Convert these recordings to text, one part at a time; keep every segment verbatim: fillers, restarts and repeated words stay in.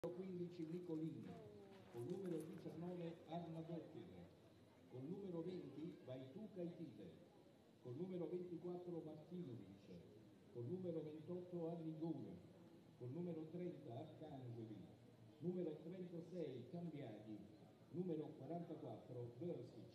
quindici Nicolini, col numero diciannove Arna Bottir, col numero venti Vai tu Caitite, col numero ventiquattro Martinovic, col numero ventotto Arrigoni, col numero trenta Arcangeli, numero trentasei Cambiaghi, numero quarantaquattro Bersic.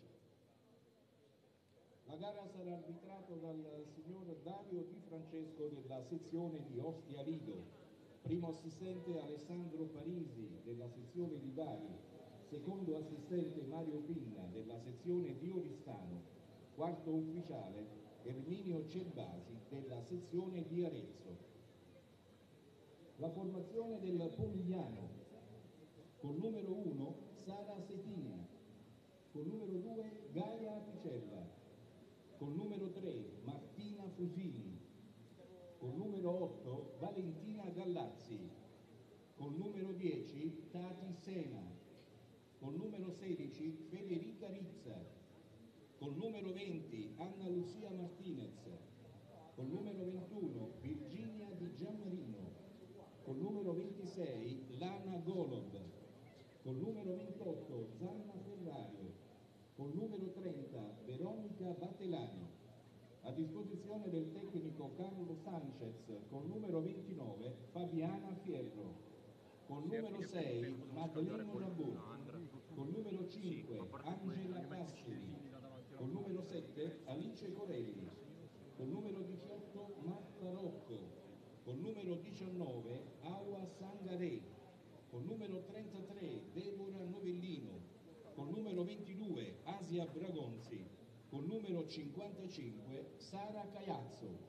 La gara sarà arbitrata dal signor Dario Di Francesco della sezione di Ostia Lido, primo assistente Alessandro Parisi della sezione di Bari, secondo assistente Mario Pinna della sezione di Oristano, quarto ufficiale Erminio Celbasi della sezione di Arezzo. La formazione del Pomigliano: col numero uno Sara Setina, col numero due Gaia Apicella, col numero tre Martina Fusini, col numero otto Valentina Gallazzi, col numero dieci Tati Sena, col numero sedici Federica Rizza, col numero venti Anna Lucia Martinez, col numero ventuno Virginia Di Giammarino, col numero ventisei Lana Golob, col numero ventotto Zanna Ferrario, col numero trenta Veronica Battelani. A disposizione del tecnico Carlo Sanchez, col numero ventinove Fabiana Fierro, col numero sei Madelino Rabù, col numero cinque Angela Passeri, col numero sette Alice Corelli, col numero diciotto Marta Rocco, col numero diciannove Aua Sangaré, col numero trentatré Deborah Novellino, col numero ventidue Asia Bragonzi, col numero cinquantacinque Sara Caiazzo.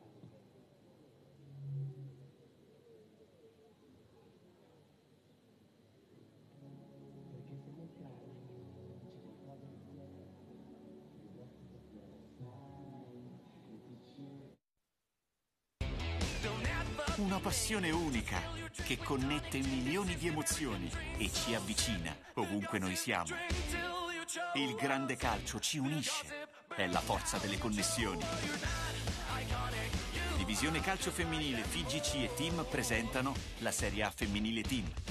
Una passione unica che connette milioni di emozioni e ci avvicina ovunque noi siamo. Il grande calcio ci unisce, è la forza delle connessioni. Divisione Calcio Femminile, F I G C e Team presentano la Serie A Femminile Team.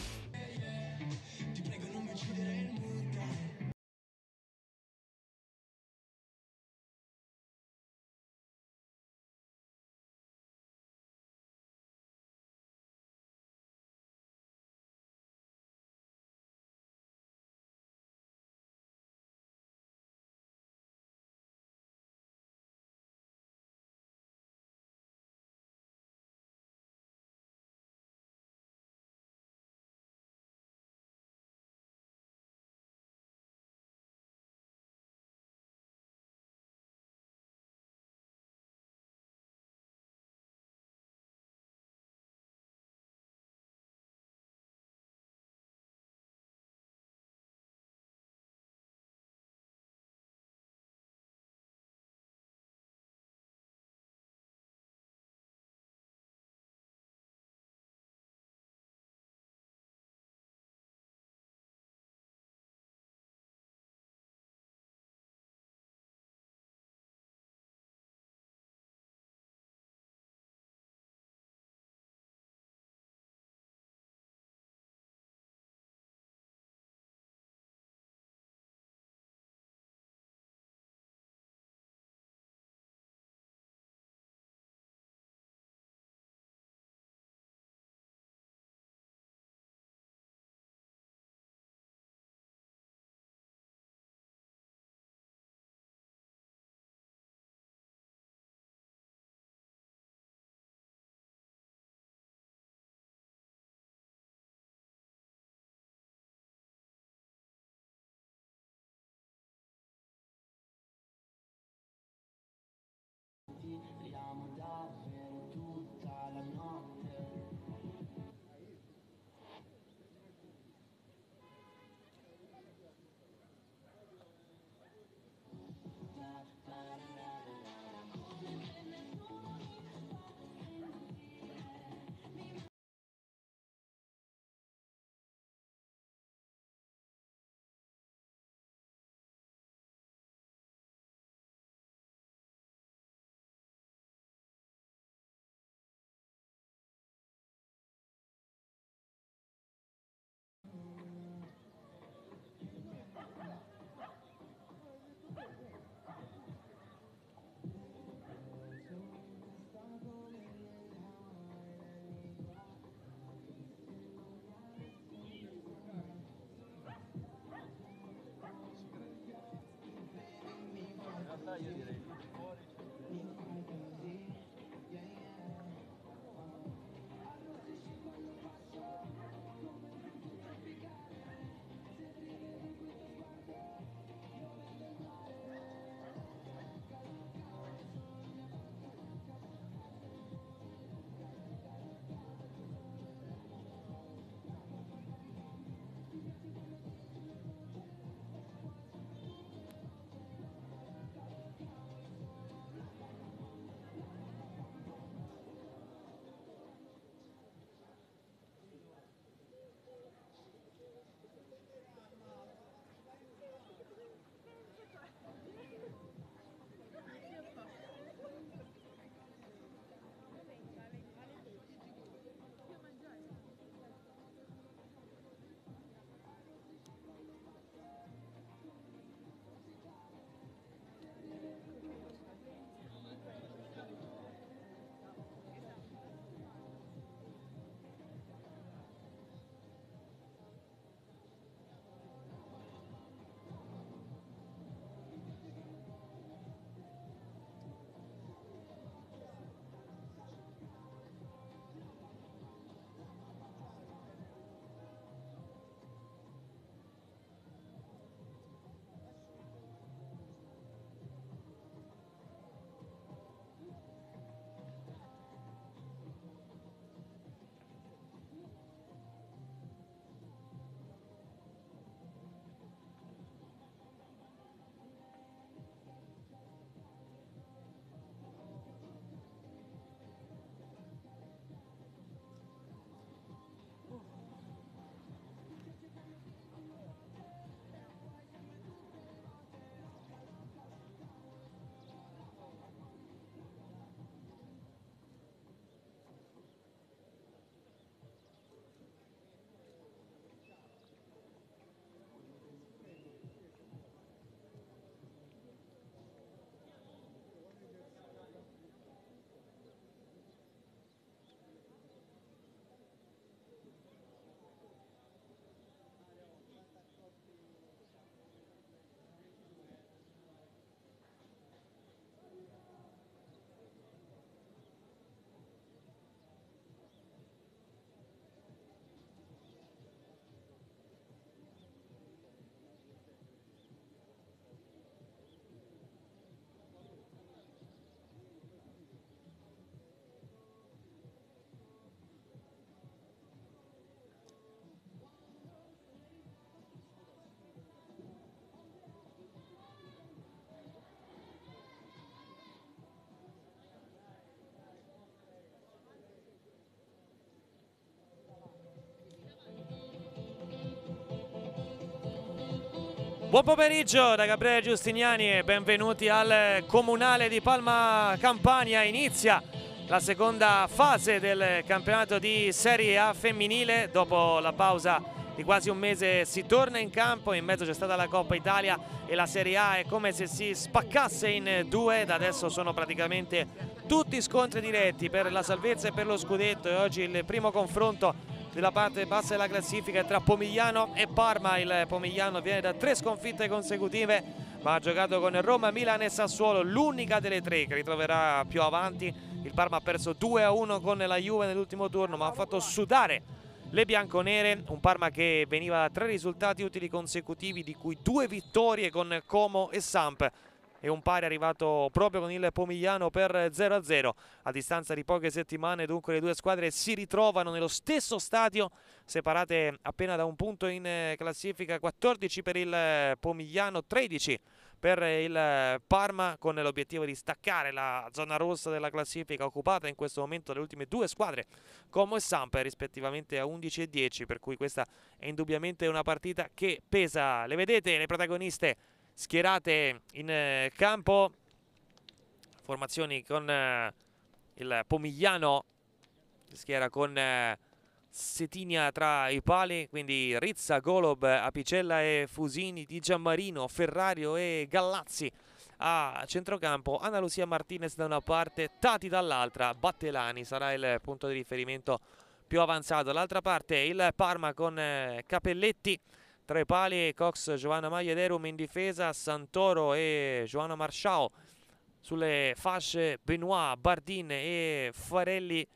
Buon pomeriggio da Gabriele Giustiniani e benvenuti al Comunale di Palma Campania. Inizia la seconda fase del campionato di Serie A femminile. Dopo la pausa di quasi un mese si torna in campo, in mezzo c'è stata la Coppa Italia e la Serie A è come se si spaccasse in due. Da adesso sono praticamente tutti scontri diretti per la salvezza e per lo scudetto, e oggi il primo confronto della parte bassa della classifica tra Pomigliano e Parma. Il Pomigliano viene da tre sconfitte consecutive, ma ha giocato con Roma, Milan e Sassuolo, l'unica delle tre che ritroverà più avanti. Il Parma ha perso due a uno con la Juve nell'ultimo turno, ma ha fatto sudare le bianconere. Un Parma che veniva da tre risultati utili consecutivi, di cui due vittorie con Como e Samp, e un pari arrivato proprio con il Pomigliano per zero a zero. A distanza di poche settimane dunque le due squadre si ritrovano nello stesso stadio, separate appena da un punto in classifica, quattordici per il Pomigliano, tredici per il Parma, con l'obiettivo di staccare la zona rossa della classifica occupata in questo momento dalle ultime due squadre, Como e Samp, rispettivamente a undici e dieci, per cui questa è indubbiamente una partita che pesa. Le vedete le protagoniste schierate in campo, formazioni con eh, il Pomigliano si schiera con eh, Setinia tra i pali, quindi Rizza, Golob, Apicella e Fusini, Di Giammarino, Ferrario e Gallazzi a centrocampo, Ana Lucia Martinez da una parte, Tati dall'altra, Battelani sarà il punto di riferimento più avanzato. Dall'altra parte il Parma con eh, Capelletti tra i pali, Cox, Giovanna Magliederum in difesa, Santoro e Giovanna Marciao sulle fasce, Benoit, Bardin e Farelli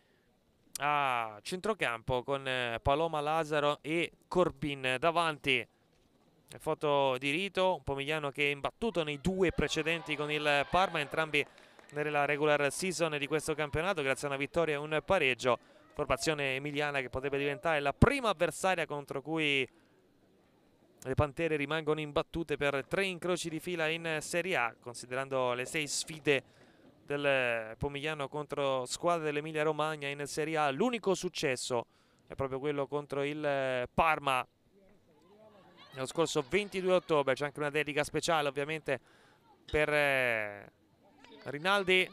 a centrocampo con Paloma, Lazzaro e Corbin davanti. Foto di Rito, un Pomigliano che è imbattuto nei due precedenti con il Parma, entrambi nella regular season di questo campionato grazie a una vittoria e un pareggio. Formazione emiliana che potrebbe diventare la prima avversaria contro cui le Pantere rimangono imbattute per tre incroci di fila in Serie A, considerando le sei sfide del Pomigliano contro squadre dell'Emilia Romagna in Serie A. L'unico successo è proprio quello contro il Parma nello scorso ventidue ottobre. C'è anche una dedica speciale ovviamente per Rinaldi.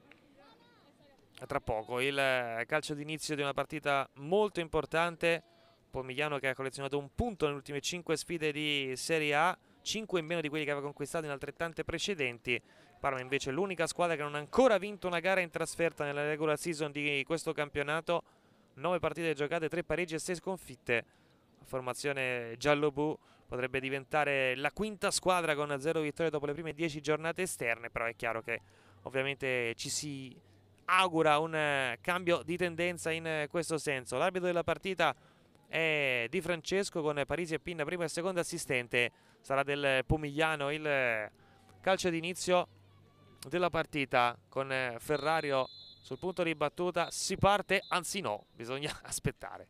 Tra poco il calcio d'inizio di una partita molto importante. Pomigliano che ha collezionato un punto nelle ultime cinque sfide di Serie A, cinque in meno di quelli che aveva conquistato in altrettante precedenti. Parma invece è l'unica squadra che non ha ancora vinto una gara in trasferta nella regular season di questo campionato. nove partite giocate, tre pareggi e sei sconfitte. La formazione giallo-blu potrebbe diventare la quinta squadra con zero vittorie dopo le prime dieci giornate esterne, però è chiaro che ovviamente ci si augura un cambio di tendenza in questo senso. L'arbitro della partita è Di Francesco con Parisi e Pinna primo e secondo assistente. Sarà del Pomigliano il calcio d'inizio della partita con Ferrario sul punto di battuta. Si parte, anzi no, bisogna aspettare.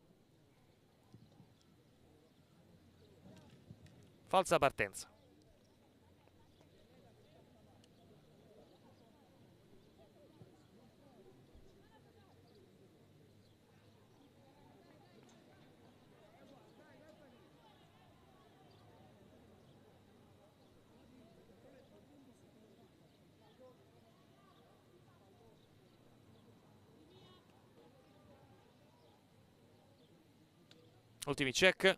Falsa partenza. Ultimi check.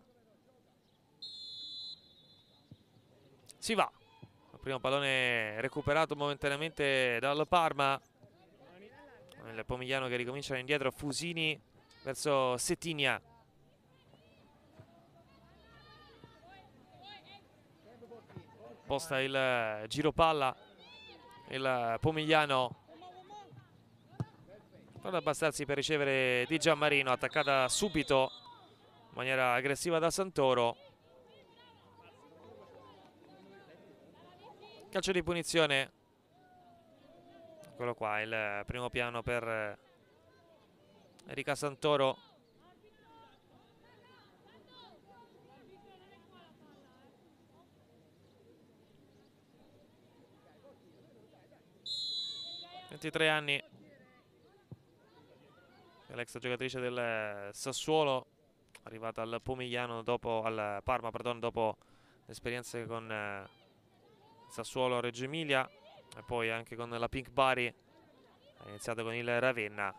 Si va. Il primo pallone recuperato momentaneamente dal Parma. Il Pomigliano che ricomincia indietro. Fusini verso Setinia. Posta il giro palla. Il Pomigliano ad abbassarsi per ricevere Di Giammarino, attaccata subito in maniera aggressiva da Santoro. Calcio di punizione. Eccolo qua, il primo piano per Erika Santoro. ventitré anni. L'ex giocatrice del Sassuolo, arrivata al Pomigliano dopo, al Parma, perdón, dopo esperienze con eh, Sassuolo, Reggio Emilia e poi anche con la Pink Bari. Ha iniziato con il Ravenna.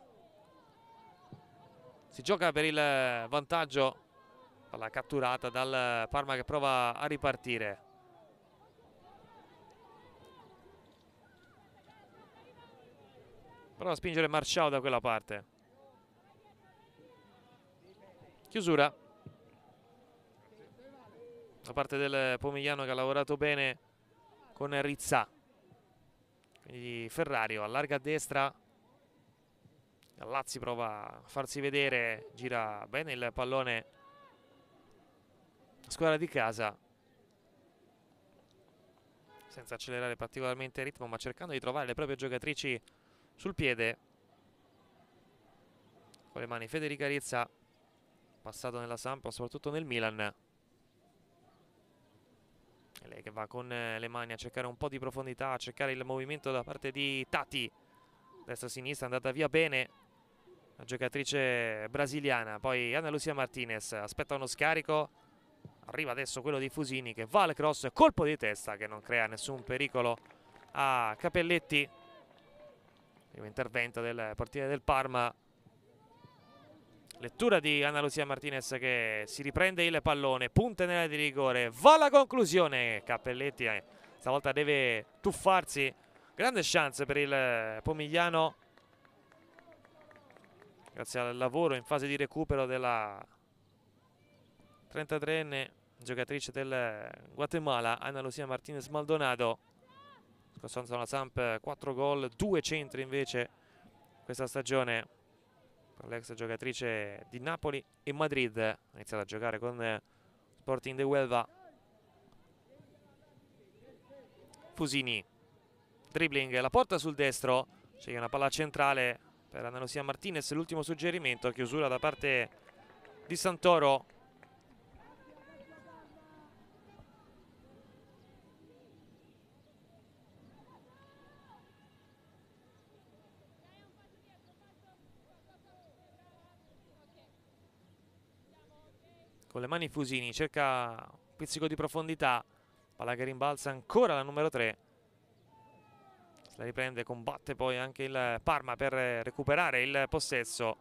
Si gioca per il vantaggio, palla catturata dal Parma che prova a ripartire. Prova a spingere Marciao da quella parte. Chiusura da parte del Pomigliano, che ha lavorato bene con Rizzà. Quindi Ferrario allarga a destra. Gallazzi prova a farsi vedere, gira bene il pallone. Squadra di casa, senza accelerare particolarmente il ritmo, ma cercando di trovare le proprie giocatrici sul piede. Con le mani Federica Rizza, passato nella Samp, soprattutto nel Milan. E lei che va con le mani a cercare un po' di profondità, a cercare il movimento da parte di Tati. Destra-sinistra, è andata via bene la giocatrice brasiliana. Poi Ana Lucia Martinez aspetta uno scarico. Arriva adesso quello di Fusini che va al cross, colpo di testa che non crea nessun pericolo a Capelletti. Primo intervento del portiere del Parma. Lettura di Ana Lucia Martinez che si riprende il pallone, punta nell'area di rigore, va alla conclusione. Cappelletti eh, stavolta deve tuffarsi. Grande chance per il Pomigliano, grazie al lavoro in fase di recupero della trentatreenne giocatrice del Guatemala, Ana Lucia Martinez Maldonado. Costanza la Samp, quattro gol, due centri invece questa stagione. L'ex giocatrice di Napoli e Madrid, ha iniziato a giocare con Sporting de Huelva. Fusini, dribbling, la porta sul destro, c'è una palla centrale per Ana Lucia Martinez, l'ultimo suggerimento, chiusura da parte di Santoro. Con le mani Fusini, cerca un pizzico di profondità, palla che rimbalza ancora la numero tre. Se la riprende, combatte poi anche il Parma per recuperare il possesso.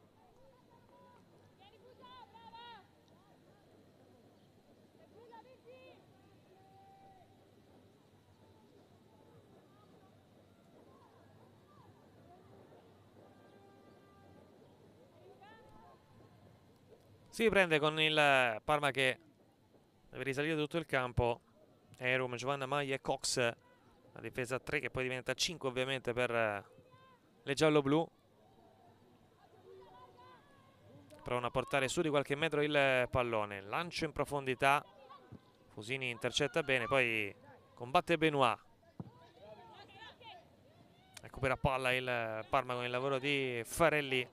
Si riprende con il Parma che deve risalire tutto il campo. Erum, Giovanna Maglia e Cox. La difesa a tre che poi diventa cinque ovviamente per le giallo-blu. Provano a portare su di qualche metro il pallone. Lancio in profondità. Fusini intercetta bene, poi combatte Benoit. Recupera palla il Parma con il lavoro di Farelli.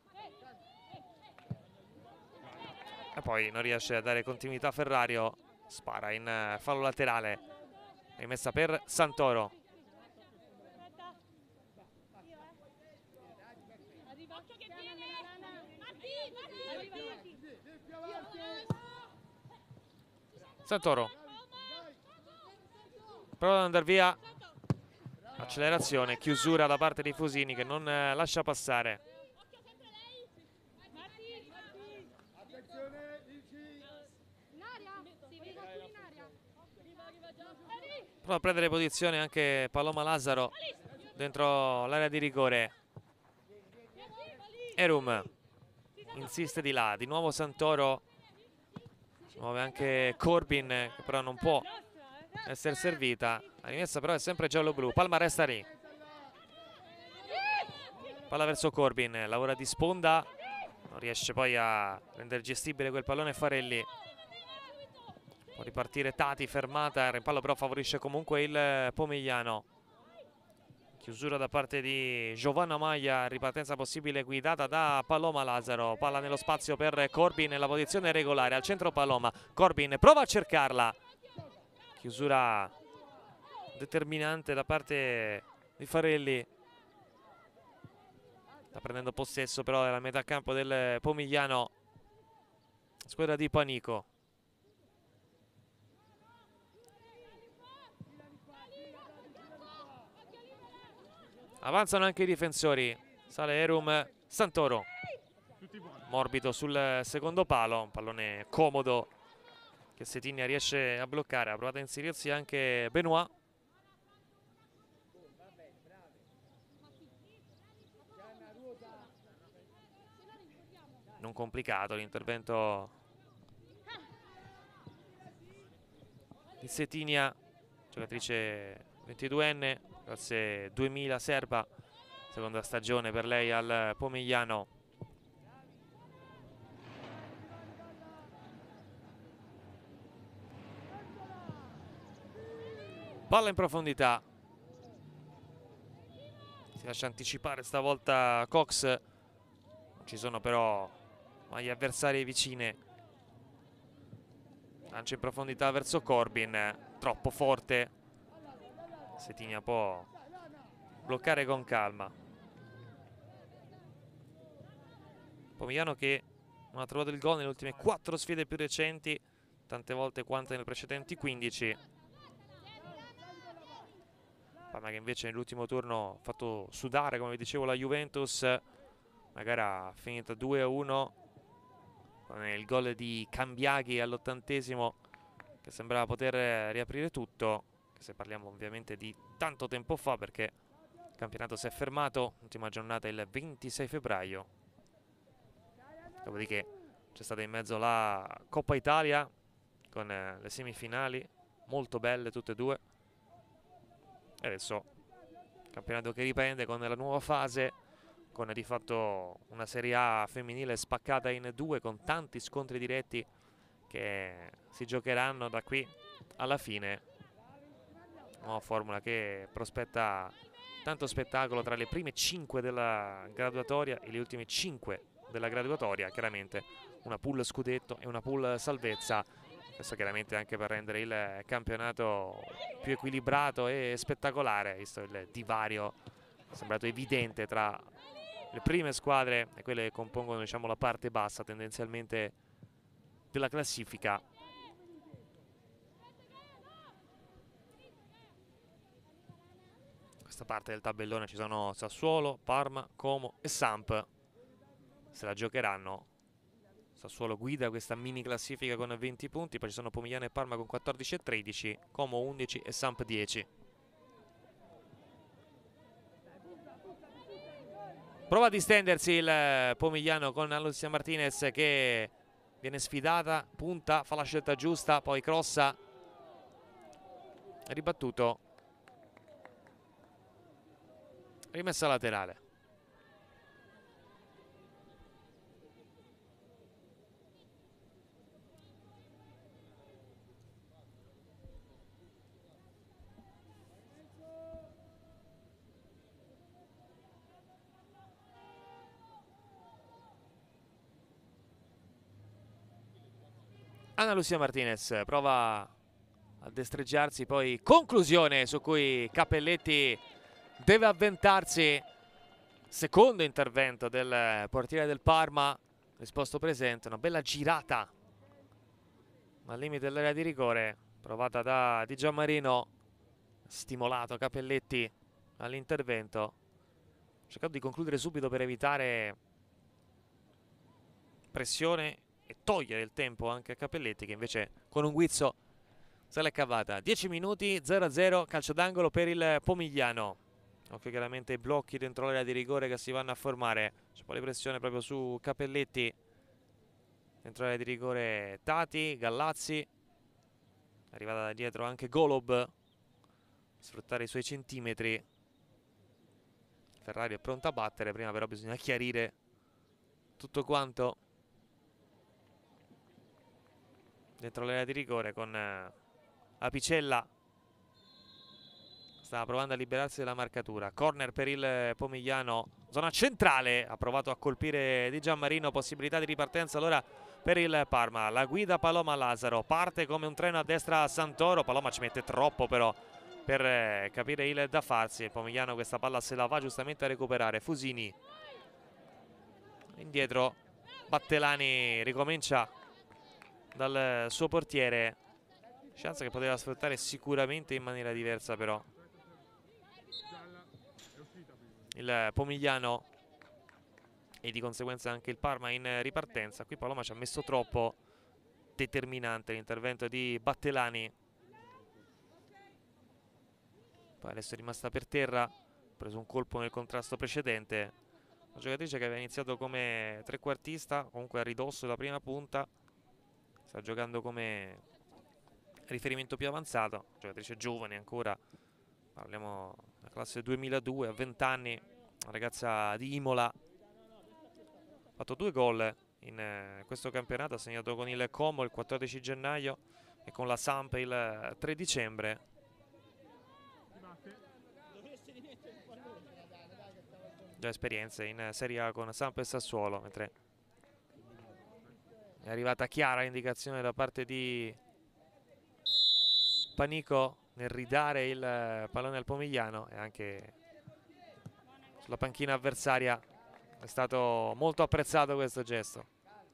E poi non riesce a dare continuità Ferrario, spara in fallo laterale, rimessa per Santoro. Santoro prova ad andare via, accelerazione, chiusura da parte di Fusini che non lascia passare. Prova a prendere posizione anche Paloma Lazzaro dentro l'area di rigore. Erum insiste di là, di nuovo Santoro, si muove anche Corbin che però non può essere servita. La rimessa però è sempre giallo-blu, Palma resta lì. Palla verso Corbin, lavora di sponda, non riesce poi a rendere gestibile quel pallone Farelli. Può ripartire Tati, fermata, il rimpallo però favorisce comunque il Pomigliano. Chiusura da parte di Giovanna Maglia, ripartenza possibile guidata da Paloma Lazzaro. Palla nello spazio per Corbin nella posizione regolare, al centro Paloma. Corbin prova a cercarla. Chiusura determinante da parte di Farelli. Sta prendendo possesso però della metà campo del Pomigliano, squadra di Panico. Avanzano anche i difensori. Sale Erum Santoro. Morbido sul secondo palo. Un pallone comodo che Setinia riesce a bloccare. Ha provato a inserirsi anche Benoit. Non complicato l'intervento di Setinia, giocatrice ventiduenne, classe duemila serba, seconda stagione per lei al Pomigliano. Palla in profondità, si lascia anticipare stavolta Cox, ci sono però gli avversari vicine. Lancia in profondità verso Corbin, troppo forte. Setinia può bloccare con calma. Pomigliano che non ha trovato il gol nelle ultime quattro sfide più recenti, tante volte quante nelle precedenti quindici. Parma che invece nell'ultimo turno ha fatto sudare, come vi dicevo, la Juventus. La gara finita due a uno con il gol di Cambiaghi all'ottantesimo, che sembrava poter riaprire tutto, se parliamo ovviamente di tanto tempo fa, perché il campionato si è fermato, ultima giornata il ventisei febbraio. Dopodiché c'è stata in mezzo la Coppa Italia con le semifinali molto belle tutte e due, e adesso il campionato che riprende con la nuova fase, con di fatto una Serie A femminile spaccata in due, con tanti scontri diretti che si giocheranno da qui alla fine. Nuova formula che prospetta tanto spettacolo tra le prime cinque della graduatoria e le ultime cinque della graduatoria. Chiaramente una pool scudetto e una pool salvezza. Questo chiaramente anche per rendere il campionato più equilibrato e spettacolare, visto il divario è sembrato evidente tra le prime squadre e quelle che compongono, diciamo, la parte bassa tendenzialmente della classifica. In questa parte del tabellone ci sono Sassuolo, Parma, Como e Samp. Se la giocheranno. Sassuolo guida questa mini classifica con venti punti, poi ci sono Pomigliano e Parma con quattordici e tredici, Como undici e Samp dieci. Prova a distendersi il Pomigliano con Lucia Martinez che viene sfidata, punta, fa la scelta giusta, poi crossa, ribattuto, rimessa laterale. Anna Lucia Martinez prova a destreggiarsi, poi conclusione su cui Cappelletti deve avventarsi. Secondo intervento del portiere del Parma, risposto presente, una bella girata al limite dell'area di rigore provata da Di Gianmarino, stimolato Cappelletti all'intervento, ha cercato di concludere subito per evitare pressione e togliere il tempo anche a Cappelletti, che invece con un guizzo se l'è cavata. dieci minuti, zero a zero, calcio d'angolo per il Pomigliano. Occhio chiaramente ai blocchi dentro l'area di rigore che si vanno a formare. C'è un po' di pressione proprio su Cappelletti. Dentro l'area di rigore Tati, Gallazzi. Arrivata da dietro anche Golob. Sfruttare i suoi centimetri. Ferrari è pronta a battere, prima però bisogna chiarire tutto quanto dentro l'area di rigore con eh, Apicella. Stava provando a liberarsi della marcatura. Corner per il Pomigliano, zona centrale, ha provato a colpire Di Gianmarino, possibilità di ripartenza allora per il Parma. La guida Paloma Lazzaro, parte come un treno a destra Santoro, Paloma ci mette troppo però per eh, capire il da farsi. Il Pomigliano questa palla se la va giustamente a recuperare. Fusini indietro, Battelani ricomincia dal suo portiere, chance che poteva sfruttare sicuramente in maniera diversa, però il Pomigliano e di conseguenza anche il Parma in ripartenza. Qui Paloma ci ha messo troppo, determinante l'intervento di Battelani. Poi adesso è rimasta per terra, ha preso un colpo nel contrasto precedente. Una giocatrice che aveva iniziato come trequartista, comunque a ridosso della prima punta, sta giocando come riferimento più avanzato, giocatrice giovane ancora, parliamo della classe duemiladue, a venti anni, una ragazza di Imola. Ha fatto due gol in eh, questo campionato, ha segnato con il Como il quattordici gennaio e con la Samp il tre dicembre. Già esperienze in Serie A con Samp e Sassuolo, mentre è arrivata chiara l'indicazione da parte di Panico nel ridare il pallone al Pomigliano, e anche sulla panchina avversaria è stato molto apprezzato questo gesto.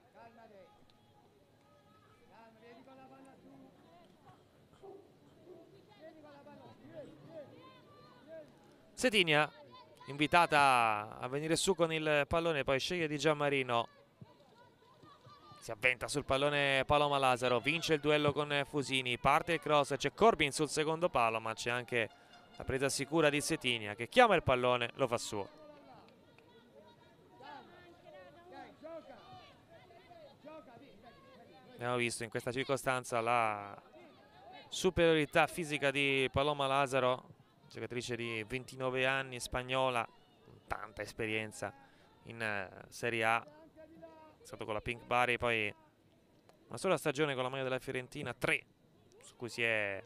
Setinia invitata a venire su con il pallone, poi sceglie Di Giammarino, si avventa sul pallone Paloma Lazaro, vince il duello con Fusini, parte il cross, c'è Corbin sul secondo palo, ma c'è anche la presa sicura di Setinia che chiama il pallone, lo fa suo. Abbiamo visto in questa circostanza la superiorità fisica di Paloma Lazaro, giocatrice di ventinove anni, spagnola, con tanta esperienza in Serie A. È stato con la Pink Bari, poi una sola stagione con la maglia della Fiorentina, tre, su cui si è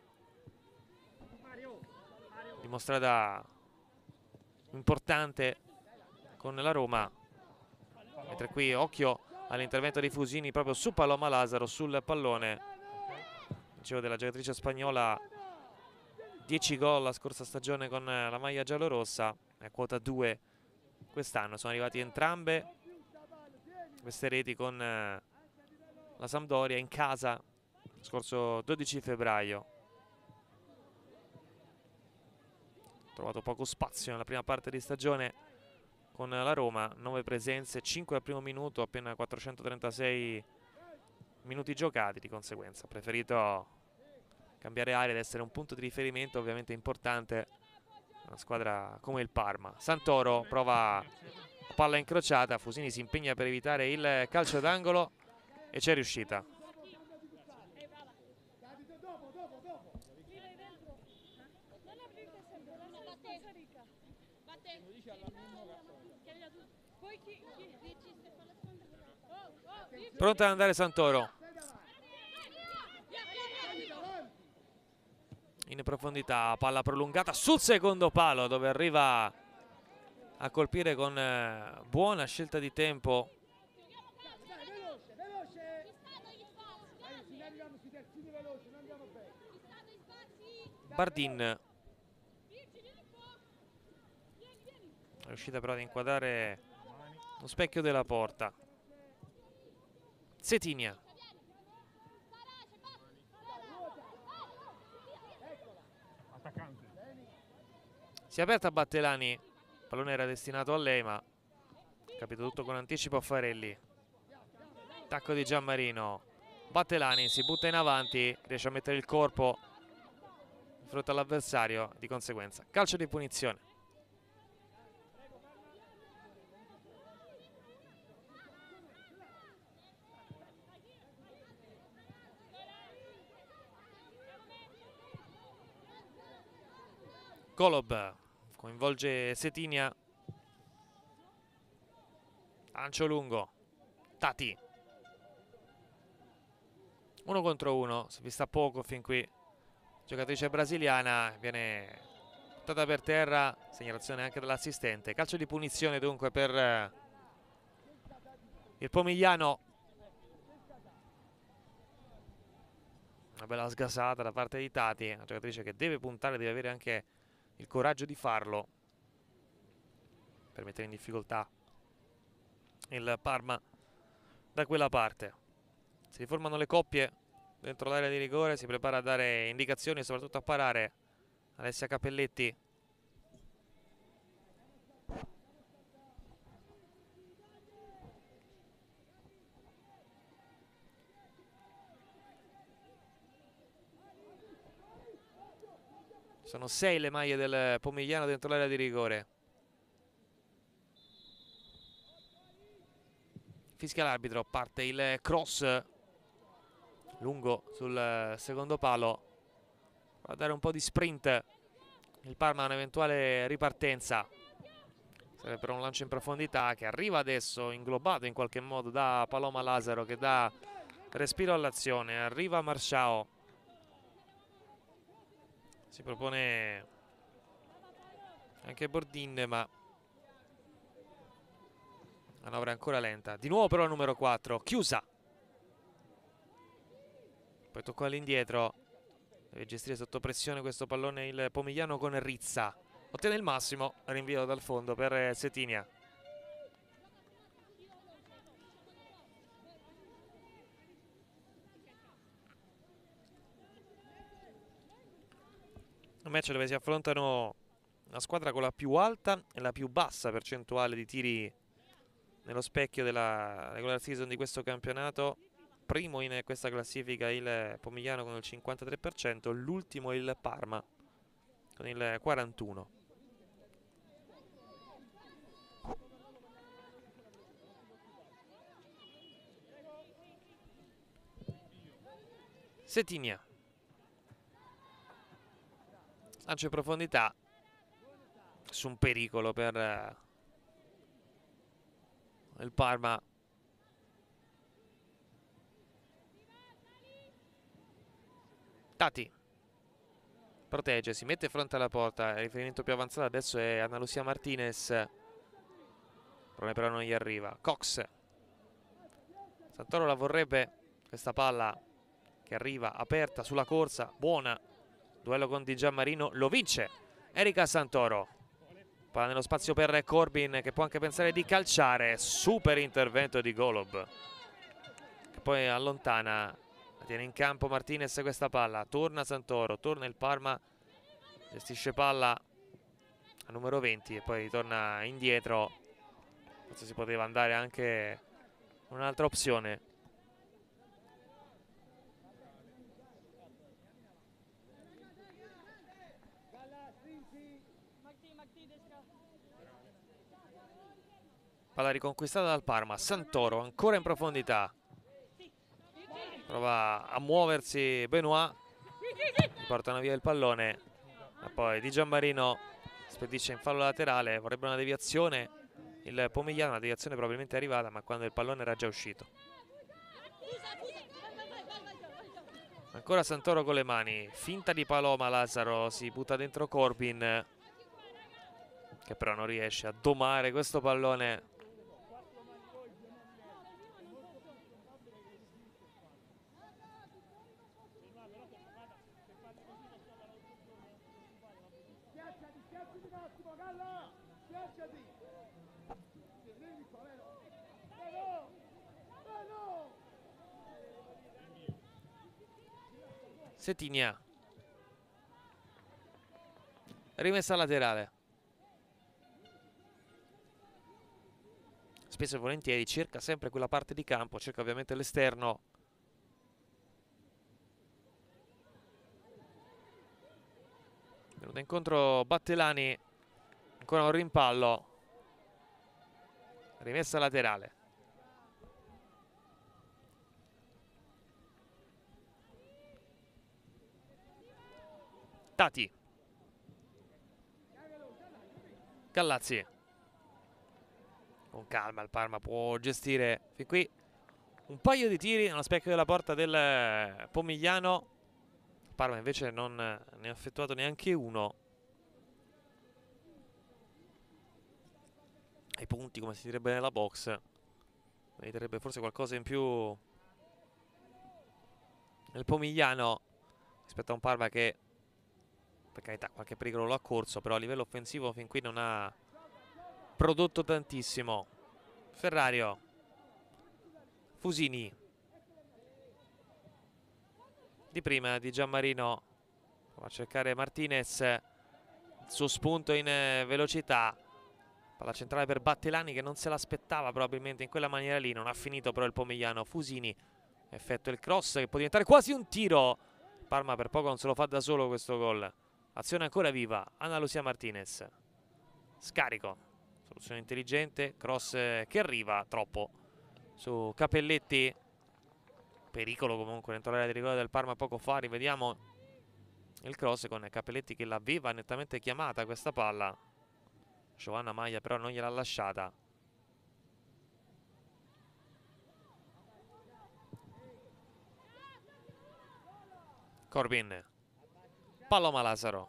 dimostrata importante con la Roma. Mentre qui occhio all'intervento di Fusini proprio su Paloma Lazaro, sul pallone. Dicevo della giocatrice spagnola, dieci gol la scorsa stagione con la maglia giallorossa, è quota due quest'anno. Sono arrivati entrambe queste reti con la Sampdoria in casa scorso dodici febbraio. Ha trovato poco spazio nella prima parte di stagione con la Roma, nove presenze, cinque al primo minuto, appena quattrocentotrentasei minuti giocati. Di conseguenza ha preferito cambiare area ed essere un punto di riferimento ovviamente importante una squadra come il Parma. Santoro prova palla incrociata, Fusini si impegna per evitare il calcio d'angolo e c'è riuscita. Pronta ad andare Santoro in profondità, palla prolungata sul secondo palo dove arriva a colpire con eh, buona scelta di tempo Bardin. È riuscita però ad inquadrare lo specchio della porta. Setinia. Si è aperta Battelani, il pallone era destinato a lei ma ha capito tutto con anticipo a Farelli. Attacco di Giammarino, Battelani si butta in avanti, riesce a mettere il corpo di fronte all'avversario, di conseguenza calcio di punizione. Kolob coinvolge Setinia, lancio lungo, Tati, uno contro uno, si è vista poco fin qui, giocatrice brasiliana, viene buttata per terra, segnalazione anche dall'assistente, calcio di punizione dunque per il Pomigliano. Una bella sgasata da parte di Tati, una giocatrice che deve puntare, deve avere anche il coraggio di farlo per mettere in difficoltà il Parma da quella parte. Si riformano le coppie dentro l'area di rigore, si prepara a dare indicazioni e soprattutto a parare Alessia Capelletti. Sono sei le maglie del Pomigliano dentro l'area di rigore. Fischia l'arbitro, parte il cross lungo sul secondo palo. Va a dare un po' di sprint il Parma a un'eventuale ripartenza. Sarebbe un lancio in profondità che arriva adesso inglobato in qualche modo da Paloma Lazaro, che dà respiro all'azione. Arriva Marciao, si propone anche Bordin, ma manovra ancora lenta. Di nuovo però il numero quattro, chiusa. Poi toccò all'indietro, deve gestire sotto pressione questo pallone il Pomigliano con Rizza. Ottiene il massimo, rinvio dal fondo per Settinia. Un match dove si affrontano la squadra con la più alta e la più bassa percentuale di tiri nello specchio della regular season di questo campionato. Primo in questa classifica il Pomigliano con il cinquantatré per cento, l'ultimo il Parma con il quarantuno per cento. Settinia, lancio in profondità, su un pericolo per eh, il Parma. Tati protegge, si mette fronte alla porta. Il riferimento più avanzato adesso è Anna Lucia Martinez, però non gli arriva. Cox, Santoro la vorrebbe questa palla che arriva aperta sulla corsa, buona. Duello con Di Gianmarino, lo vince Erika Santoro. Palla nello spazio per Corbin, che può anche pensare di calciare. Super intervento di Golob, che poi allontana. La tiene in campo Martinez questa palla. Torna Santoro, torna il Parma, gestisce palla a numero venti e poi torna indietro. Forse si poteva andare anche un'altra opzione. Palla riconquistata dal Parma. Santoro ancora in profondità, prova a muoversi Benoit, portano via il pallone e poi Di Gianmarino spedisce in fallo laterale. Vorrebbe una deviazione il Pomigliano, una deviazione probabilmente arrivata ma quando il pallone era già uscito. Ancora Santoro con le mani, finta di Paloma Lazaro, si butta dentro Corbin, che però non riesce a domare questo pallone. Settinia, rimessa laterale. Spesso e volentieri cerca sempre quella parte di campo, cerca ovviamente l'esterno. Venuto incontro Battelani, ancora un rimpallo, rimessa laterale. Tati, Gallazzi, con calma il Parma può gestire fin qui un paio di tiri nello specchio della porta del Pomigliano. Il Parma invece non ne ha effettuato neanche uno. Ai punti, come si direbbe nella box, meriterebbe forse qualcosa in più nel Pomigliano rispetto a un Parma che, per carità, qualche pericolo lo ha corso, però a livello offensivo fin qui non ha prodotto tantissimo. Ferrario, Fusini, di prima Di Gianmarino va a cercare Martinez, il suo spunto in velocità. Palla centrale per Battelani che non se l'aspettava probabilmente in quella maniera lì. Non ha finito però il Pomigliano. Fusini effettua il cross che può diventare quasi un tiro. Parma per poco non se lo fa da solo questo gol. azione ancora viva, Ana Lucia Martinez, scarico, soluzione intelligente, cross che arriva troppo su Capelletti, pericolo comunque dentro l'area di rigore del Parma poco fa. Rivediamo il cross con Capelletti che l'aveva nettamente chiamata questa palla, Giovanna Maglia però non gliel'ha lasciata. Corbin, Paloma Lazaro,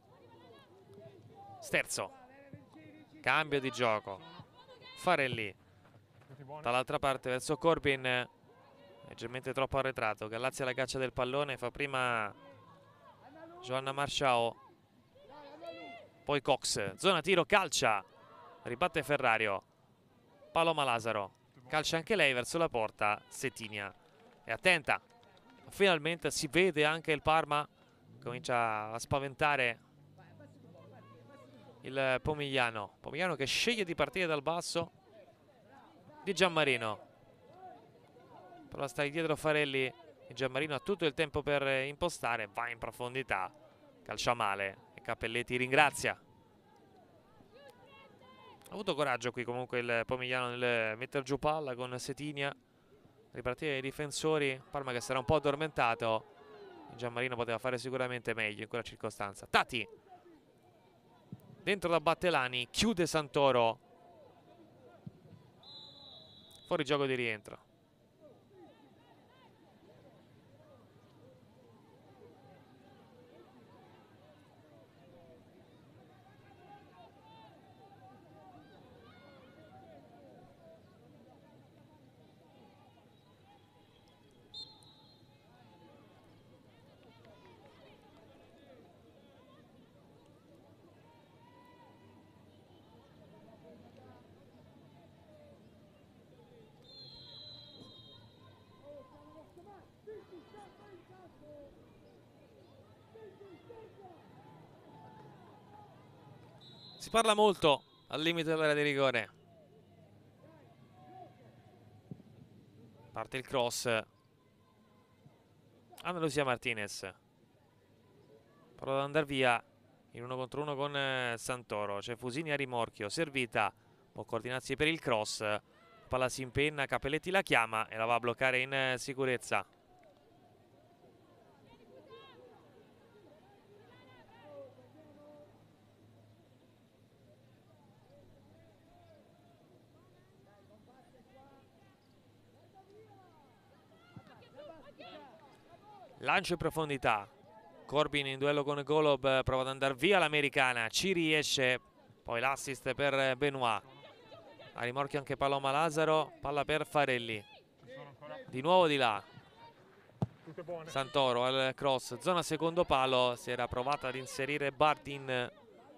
Sterzo, cambio di gioco, Farelli dall'altra parte verso Corbin, leggermente troppo arretrato, Gallazzi alla caccia del pallone, fa prima Giovanna Marciao, poi Cox, zona tiro, calcia, ribatte Ferrario, Paloma Lazaro, calcia anche lei verso la porta, Settinia è attenta, finalmente si vede anche il Parma, comincia a spaventare il Pomigliano, Pomigliano che sceglie di partire dal basso, Di Giammarino, però sta dietro Farelli, Di Giammarino ha tutto il tempo per impostare, va in profondità, calcia male e Capelletti ringrazia. Ha avuto coraggio qui comunque il Pomigliano nel mettere giù palla con Settinia, ripartire i difensori, Parma che sarà un po' addormentato, Giammarino poteva fare sicuramente meglio in quella circostanza. Tati, dentro da Battelani, chiude Santoro, fuori gioco di rientro. Si parla molto al limite dell'area di rigore. Parte il cross. Ana Lucia Martinez. Prova ad andare via in uno contro uno con Santoro. C'è Fusini a rimorchio. Servita. Può coordinarsi per il cross. Palla si impenna. Capelletti la chiama e la va a bloccare in sicurezza. Lancio in profondità, Corbin in duello con Golob, prova ad andare via l'americana, ci riesce, poi l'assist per Benoit, a rimorchio anche Paloma Lazaro, palla per Farelli, di nuovo di là, Santoro al cross, zona secondo palo, si era provata ad inserire Bardin,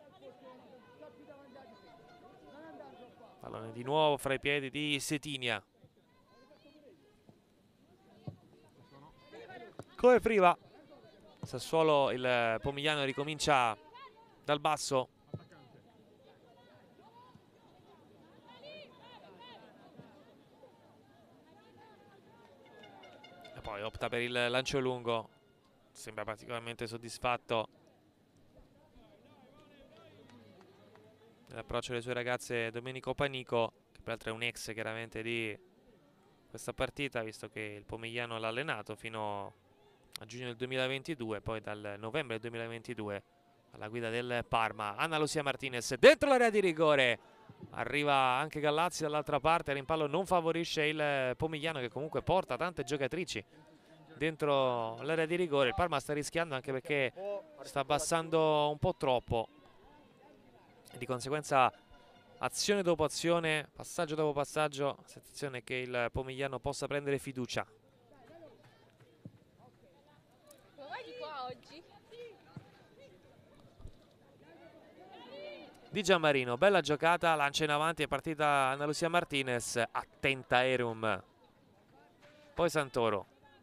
pallone di nuovo fra i piedi di Settinia. Come prima Sassuolo, il Pomigliano ricomincia dal basso. E poi opta per il lancio lungo. Sembra particolarmente soddisfatto nell'approccio delle sue ragazze Domenico Panico, che peraltro è un ex chiaramente di questa partita, visto che il Pomigliano l'ha allenato fino a giugno del duemilaventidue, poi dal novembre del duemilaventidue alla guida del Parma. Ana Lucia Martinez dentro l'area di rigore, arriva anche Gallazzi dall'altra parte, il rimpallo non favorisce il Pomigliano che comunque porta tante giocatrici dentro l'area di rigore. Il Parma sta rischiando anche perché sta abbassando un po' troppo e di conseguenza azione dopo azione, passaggio dopo passaggio, attenzione che il Pomigliano possa prendere fiducia. Di Giammarino, bella giocata, lancia in avanti, è partita Ana Lucia Martinez, attenta Erum, poi Santoro,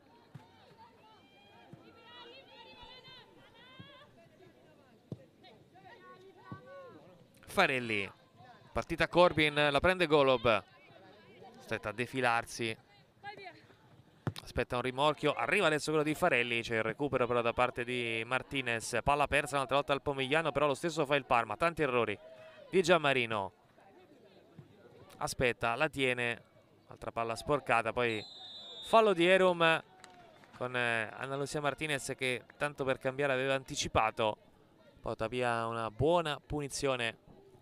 Farelli, partita Corbin, la prende Golob, stretta a defilarsi, aspetta un rimorchio, arriva adesso quello di Farelli, c'è il recupero però da parte di Martinez, palla persa un'altra volta al Pomigliano, però lo stesso fa il Parma, tanti errori di Giammarino, aspetta, la tiene, altra palla sporcata, poi fallo di Erum con eh, Anna Lucia Martinez che tanto per cambiare aveva anticipato, porta via una buona punizione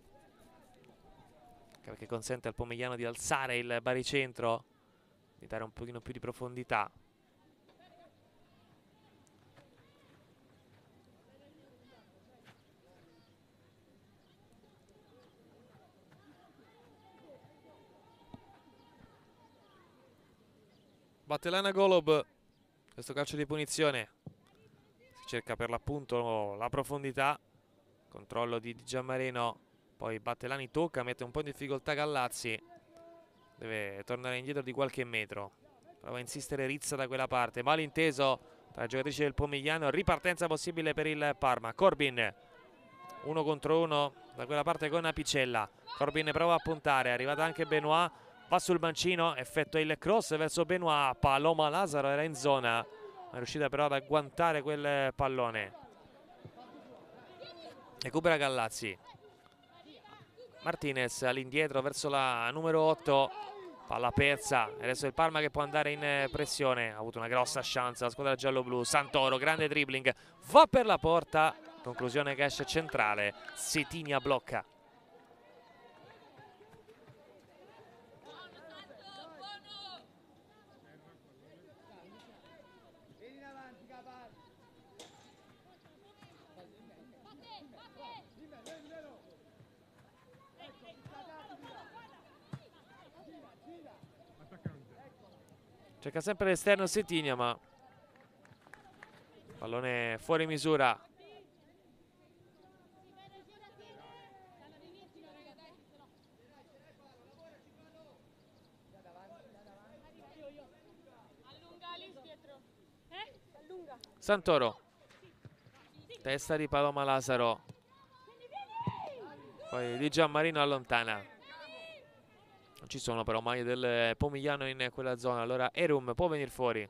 che consente al Pomigliano di alzare il baricentro, di dare un pochino più di profondità. Batte Lana Golob, questo calcio di punizione, si cerca per l'appunto la profondità, controllo di Giammarino, poi Battelani tocca, mette un po' in difficoltà Gallazzi, deve tornare indietro di qualche metro, prova a insistere Rizza da quella parte, malinteso tra i giocatrici del Pomigliano, ripartenza possibile per il Parma. Corbin uno contro uno da quella parte con Apicella, Corbin prova a puntare, è arrivata anche Benoit, va sul mancino, effettua il cross verso Benoit, Paloma Lazaro era in zona, è riuscita però ad agguantare quel pallone, recupera Gallazzi, Martinez all'indietro verso la numero otto, palla persa, adesso il Parma che può andare in pressione, ha avuto una grossa chance la squadra giallo-blu, Santoro, grande dribbling, va per la porta, conclusione che esce centrale, Setinia blocca. Cerca sempre l'esterno Setinia, ma pallone fuori misura. Santoro, testa di Paloma Lazaro, poi Di Giammarino allontana. Non ci sono però maglie del Pomigliano in quella zona, allora Erum può venire fuori.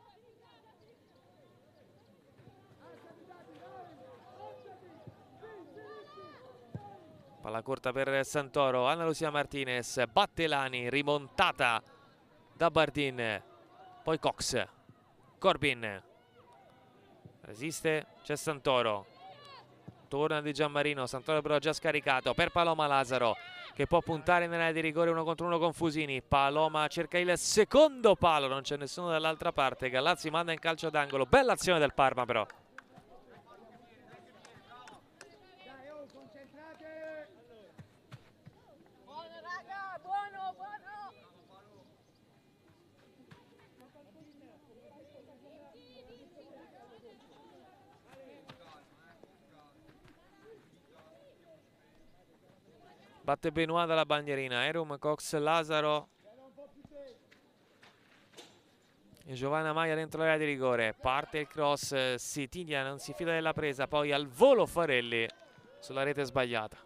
Palla corta per Santoro, Anna Lucia Martinez, Battelani, rimontata da Bardin, poi Cox, Corbin, resiste, c'è Santoro, torna Di Giammarino, Santoro però già scaricato per Paloma Lazaro, che può puntare nell'area di rigore uno contro uno con Fusini. Paloma cerca il secondo palo, non c'è nessuno dall'altra parte, Gallazzi manda in calcio d'angolo, bella azione del Parma però. Batte Benoit dalla bandierina, Erum, Cox, Lazaro e Giovanna Maia dentro l'area di rigore, parte il cross, Setinia non si fida della presa, poi al volo Farelli sulla rete sbagliata.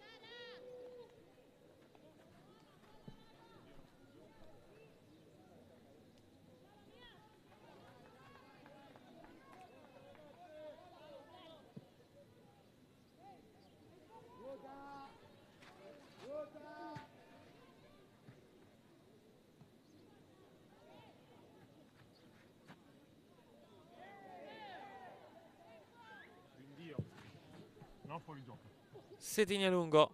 Setinia lungo,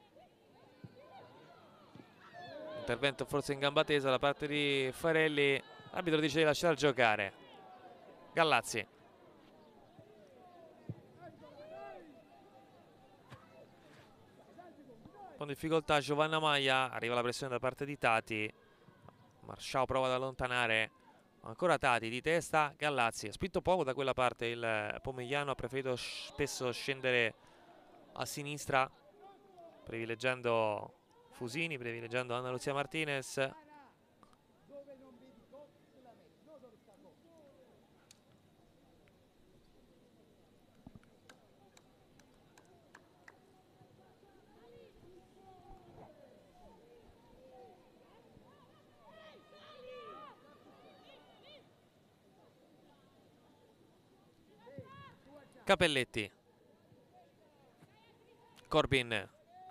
intervento forse in gamba tesa da parte di Farelli, l'arbitro dice di lasciare giocare. Gallazzi, con difficoltà Giovanna Maia, arriva la pressione da parte di Tati, Marciao prova ad allontanare, ancora Tati di testa, Gallazzi ha spinto poco da quella parte, il Pomigliano ha preferito spesso scendere a sinistra, privilegiando Fusini, privilegiando Anna Lucia Martinez. Capelletti. Corbin.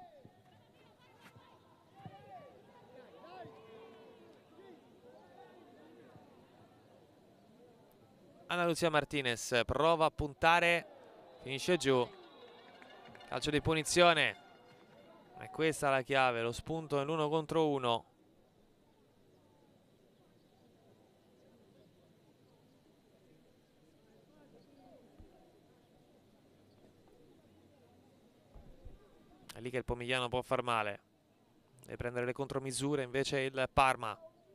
Ana Lucia Martinez prova a puntare, finisce giù. Calcio di punizione. E questa è la chiave, lo spunto nell'uno contro uno. È lì che il Pomigliano può far male. Deve prendere le contromisure invece il Parma.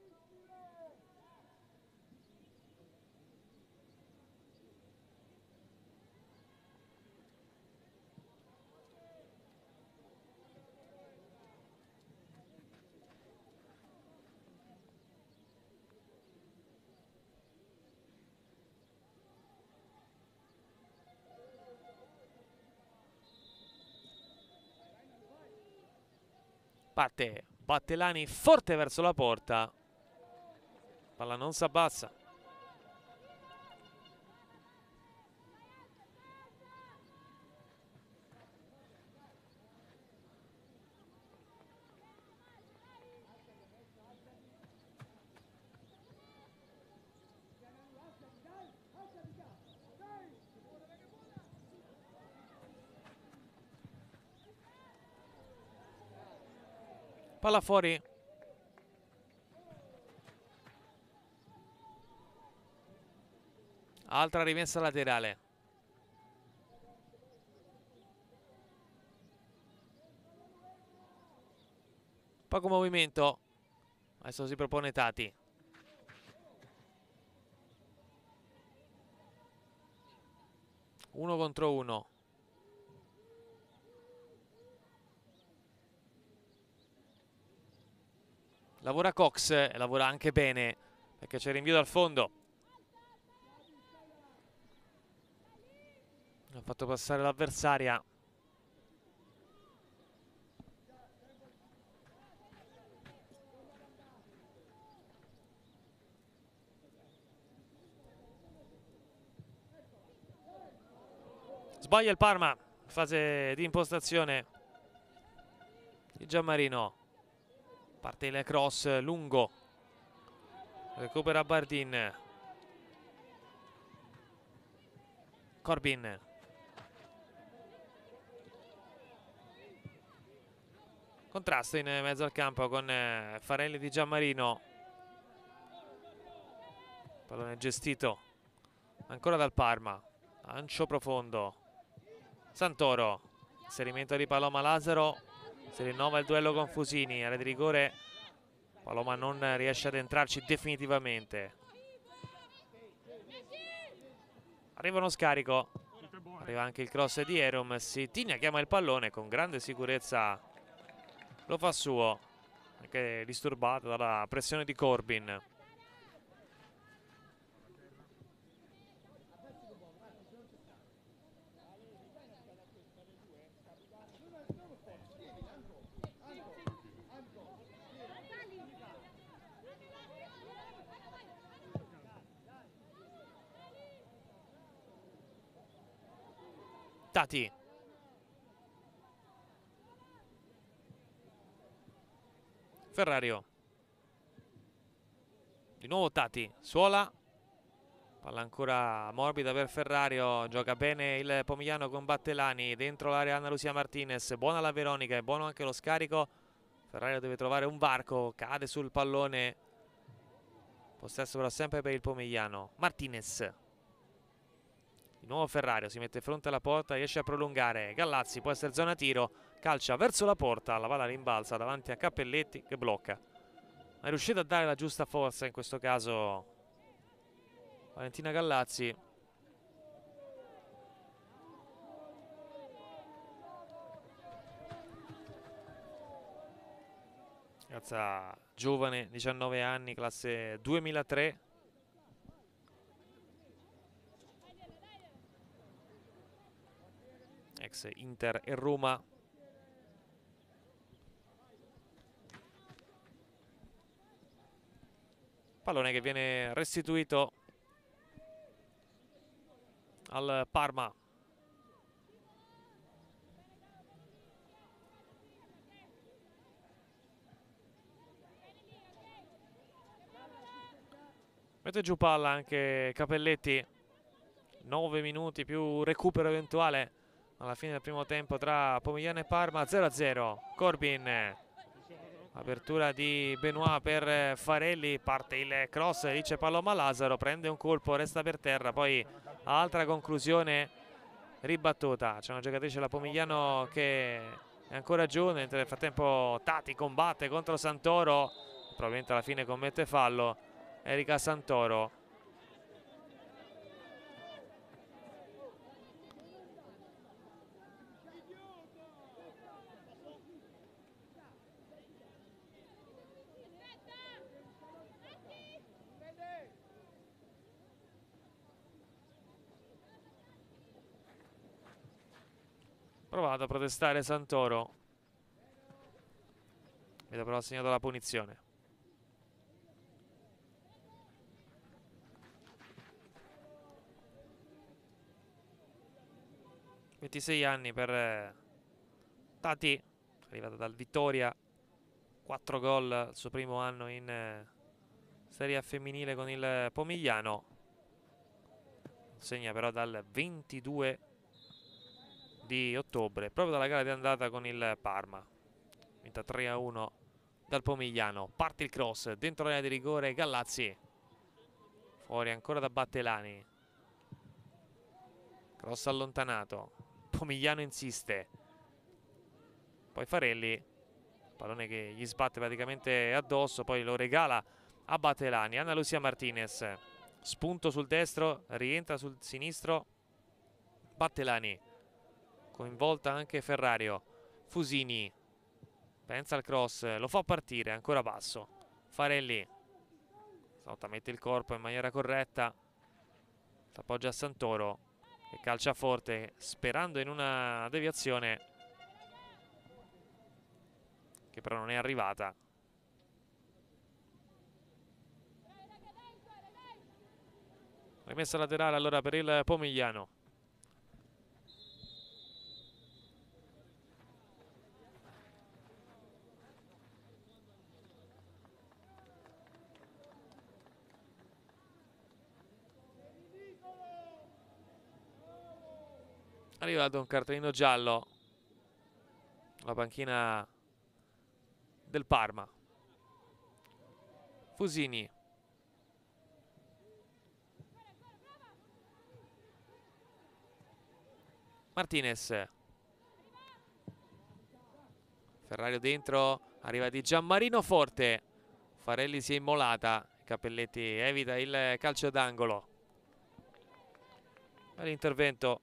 Parte Battelani forte verso la porta. Palla non si abbassa. Palla fuori. Altra rimessa laterale. Poco movimento. Adesso si propone Tati. Uno contro uno. Lavora Cox e lavora anche bene perché c'è rinvio dal fondo. Ha fatto passare l'avversaria. Sbaglia il Parma, fase di impostazione di Giammarino. Parte il cross lungo, recupera Bardin. Corbin. Contrasto in mezzo al campo con Farelli di Giammarino. Pallone gestito ancora dal Parma. Lancio profondo. Santoro. Inserimento di Paloma Lazaro. Si rinnova il duello con Fusini. Area di rigore. Paloma non riesce ad entrarci definitivamente. Arriva uno scarico. Arriva anche il cross di Erom. Sittigna chiama il pallone con grande sicurezza. Lo fa suo. Anche disturbato dalla pressione di Corbin. Tati. Ferrario. Di nuovo Tati. Suola. Palla ancora morbida per Ferrario. Gioca bene il Pomigliano con Battelani. Dentro l'area Ana Lucia Martinez. Buona la Veronica e buono anche lo scarico. Ferrario deve trovare un varco. Cade sul pallone. Possesso però sempre per il Pomigliano. Martinez. Di nuovo Ferrario, si mette fronte alla porta, riesce a prolungare. Gallazzi, può essere zona tiro, calcia verso la porta, la palla rimbalza davanti a Cappelletti che blocca. È riuscito a dare la giusta forza in questo caso Valentina Gallazzi. Ragazza giovane, diciannove anni, classe duemilatré. Ex Inter e Roma. Pallone che viene restituito al Parma. Mette giù palla anche Capelletti. nove minuti più recupero eventuale alla fine del primo tempo tra Pomigliano e Parma. Zero a zero. Corbin, apertura di Benoit per Farelli, parte il cross, dice Paloma Lazzaro, prende un colpo, resta per terra, poi altra conclusione ribattuta. C'è una giocatrice la Pomigliano che è ancora giù, mentre nel frattempo Tati combatte contro Santoro, probabilmente alla fine commette fallo Erika Santoro. Provato a protestare Santoro, vedo però segnato la punizione. ventisei anni per Tati, arrivata dal Vittoria, quattro gol al suo primo anno in Serie A femminile con il Pomigliano. Segna però dal ventidue di ottobre, proprio dalla gara di andata con il Parma, vinta tre a uno dal Pomigliano. Parte il cross dentro l'area di rigore, Gallazzi, fuori ancora da Battelani, cross allontanato, Pomigliano insiste, poi Farelli, pallone che gli sbatte praticamente addosso, poi lo regala a Battelani. Anna Lucia Martinez, spunto sul destro, rientra sul sinistro Battelani, coinvolta anche Ferrario. Fusini pensa al cross, lo fa partire, ancora basso. Farelli stavolta mette il corpo in maniera corretta, appoggia a Santoro che calcia forte sperando in una deviazione che però non è arrivata. Rimessa laterale allora per il Pomigliano. È arrivato un cartellino giallo alla panchina del Parma. Fusini, Martinez, Ferrario dentro, arriva di Gianmarino forte, Farelli si è immolata, Capelletti evita il calcio d'angolo. L'intervento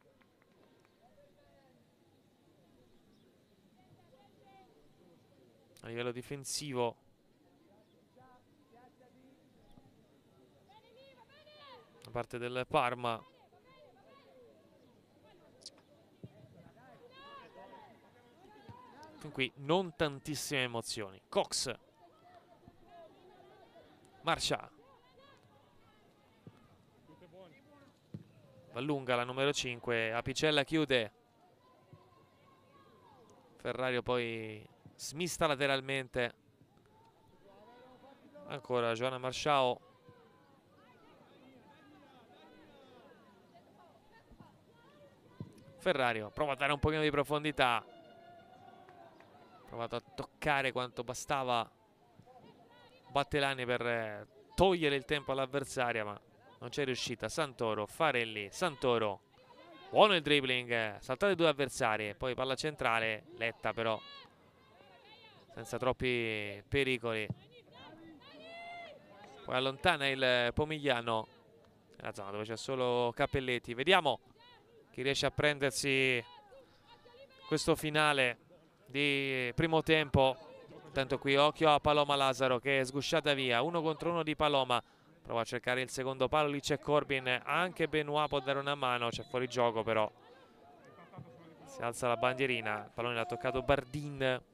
a livello difensivo da parte del Parma. Fin qui non tantissime emozioni. Cox, Marcia, allunga la numero cinque, Apicella chiude, Ferrario poi smista lateralmente, ancora Giovanna Marciao, Ferrario prova a dare un pochino di profondità, ha provato a toccare quanto bastava Battelani per togliere il tempo all'avversaria, ma non c'è riuscita. Santoro, Farelli, Santoro, buono il dribbling, saltate due avversari, poi palla centrale, Letta però senza troppi pericoli, poi allontana il Pomigliano nella zona dove c'è solo Capelletti. Vediamo chi riesce a prendersi questo finale di primo tempo. Intanto qui occhio a Paloma Lazzaro che è sgusciata via, uno contro uno di Paloma, prova a cercare il secondo palo, lì c'è Corbin, anche Benoit può dare una mano, c'è fuori gioco però si alza la bandierina, il pallone l'ha toccato Bardin.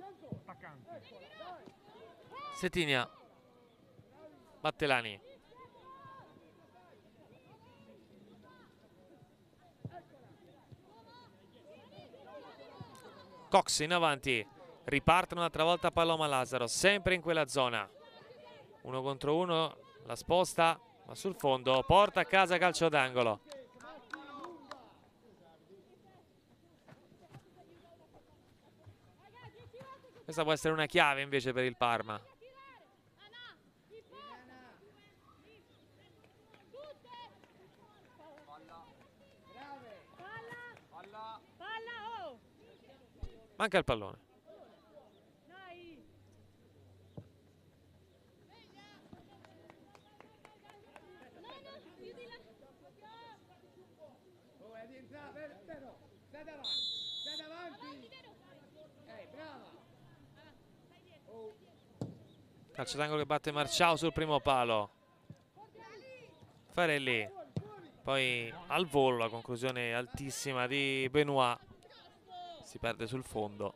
Settigna, Battelani, Cox in avanti, ripartono un'altra volta Paloma Lazzaro, sempre in quella zona, uno contro uno, la sposta, ma sul fondo, porta a casa calcio d'angolo. Questa può essere una chiave invece per il Parma. Manca il pallone. Calcio d'angolo che batte Marciao sul primo palo. Farelli. Poi al volo la conclusione altissima di Benoit. Si perde sul fondo.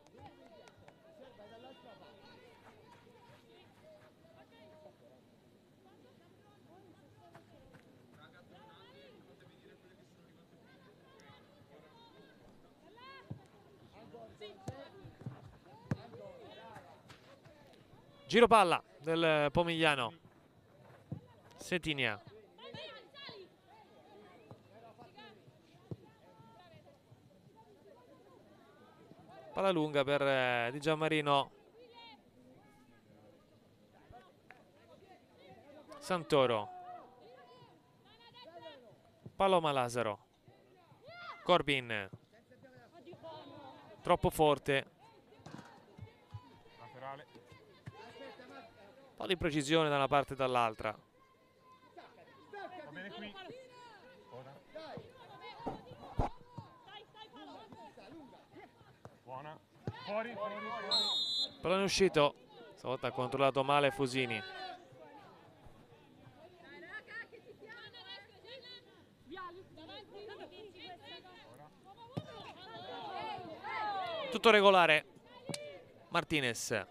Giro palla del Pomigliano. Settigna. Palla lunga per eh, Di Giammarino. Santoro. Paloma Lazzaro. Corbin. Troppo forte. Un po' di precisione da una parte e dall'altra. Va bene qui. Buona. Fuori, fuori, fuori. Pallone uscito. Stavolta ha controllato male Fusini. Tutto regolare. Martinez.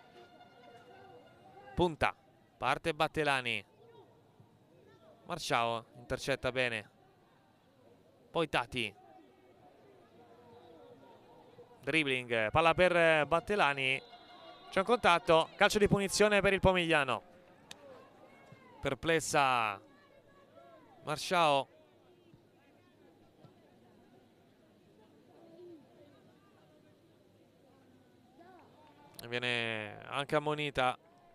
Punta. Parte Battelani. Marciao intercetta bene. Poi Tati. Dribbling. Palla per Battelani. C'è un contatto. Calcio di punizione per il Pomigliano. Perplessa Marciao. Viene anche ammonita.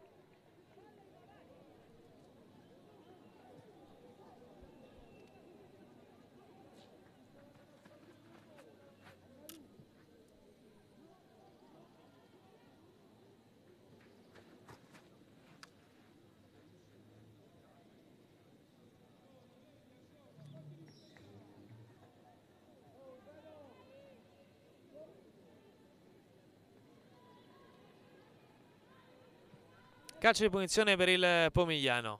Calcio di punizione per il Pomigliano.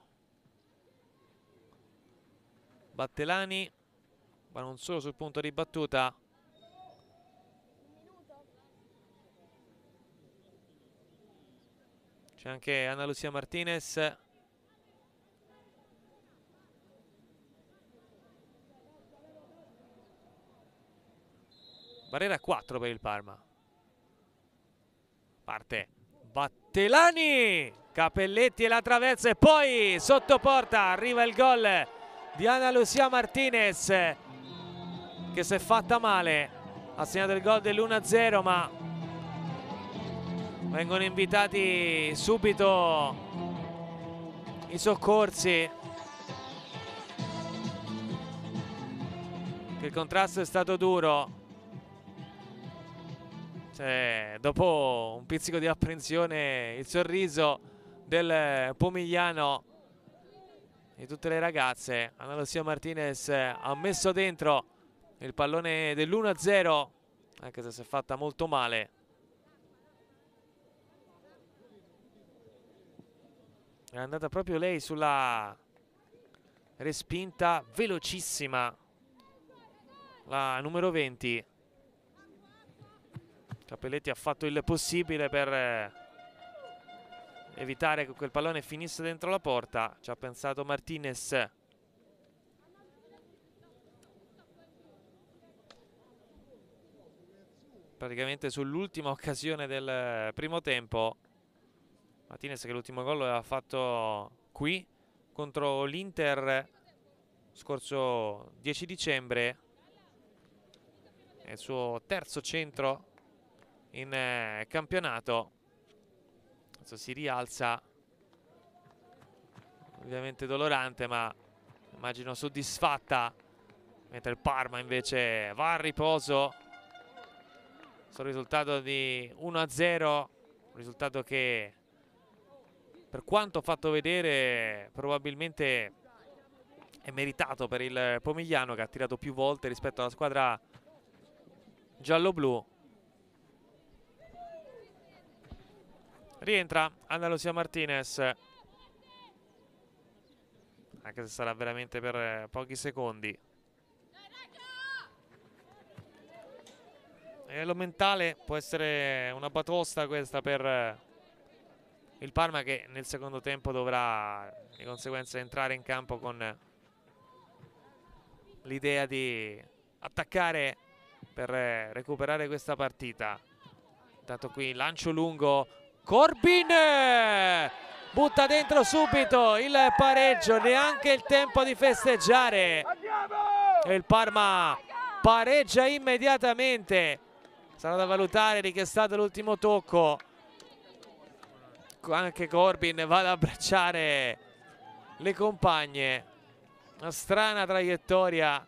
Battelani, ma non solo sul punto di battuta. C'è anche Anna Lucia Martinez. Barriera quattro per il Parma. Parte Battelani. Capelletti e la traversa e poi sotto porta arriva il gol di Anna Lucia Martinez che si è fatta male, ha segnato il gol dell'uno a zero, ma vengono invitati subito i soccorsi, che il contrasto è stato duro. Cioè, dopo un pizzico di apprensione, il sorriso del Pomigliano di tutte le ragazze. Anna Lucia Martinez ha messo dentro il pallone dell'uno a zero, anche se si è fatta molto male. È andata proprio lei sulla respinta velocissima, la numero venti. Capelletti ha fatto il possibile per eh, evitare che quel pallone finisse dentro la porta. Ci ha pensato Martinez. Praticamente sull'ultima occasione del primo tempo. Martinez che l'ultimo gol l'aveva fatto qui contro l'Inter scorso dieci dicembre. È il suo terzo centro in eh, campionato. Adesso si rialza, ovviamente dolorante, ma immagino soddisfatta, mentre il Parma invece va a riposo sul risultato di uno a zero, un risultato che, per quanto fatto vedere, probabilmente è meritato per il Pomigliano, che ha tirato più volte rispetto alla squadra giallo-blu. Rientra Ana Lucia Martinez, anche se sarà veramente per pochi secondi. E lo mentale può essere una batosta questa per il Parma, che nel secondo tempo dovrà di conseguenza entrare in campo con l'idea di attaccare per recuperare questa partita. Intanto qui lancio lungo, Corbin butta dentro subito il pareggio, neanche il tempo di festeggiare e il Parma pareggia immediatamente. Sarà da valutare di chi è stato l'ultimo tocco. Anche Corbin va ad abbracciare le compagne. Una strana traiettoria,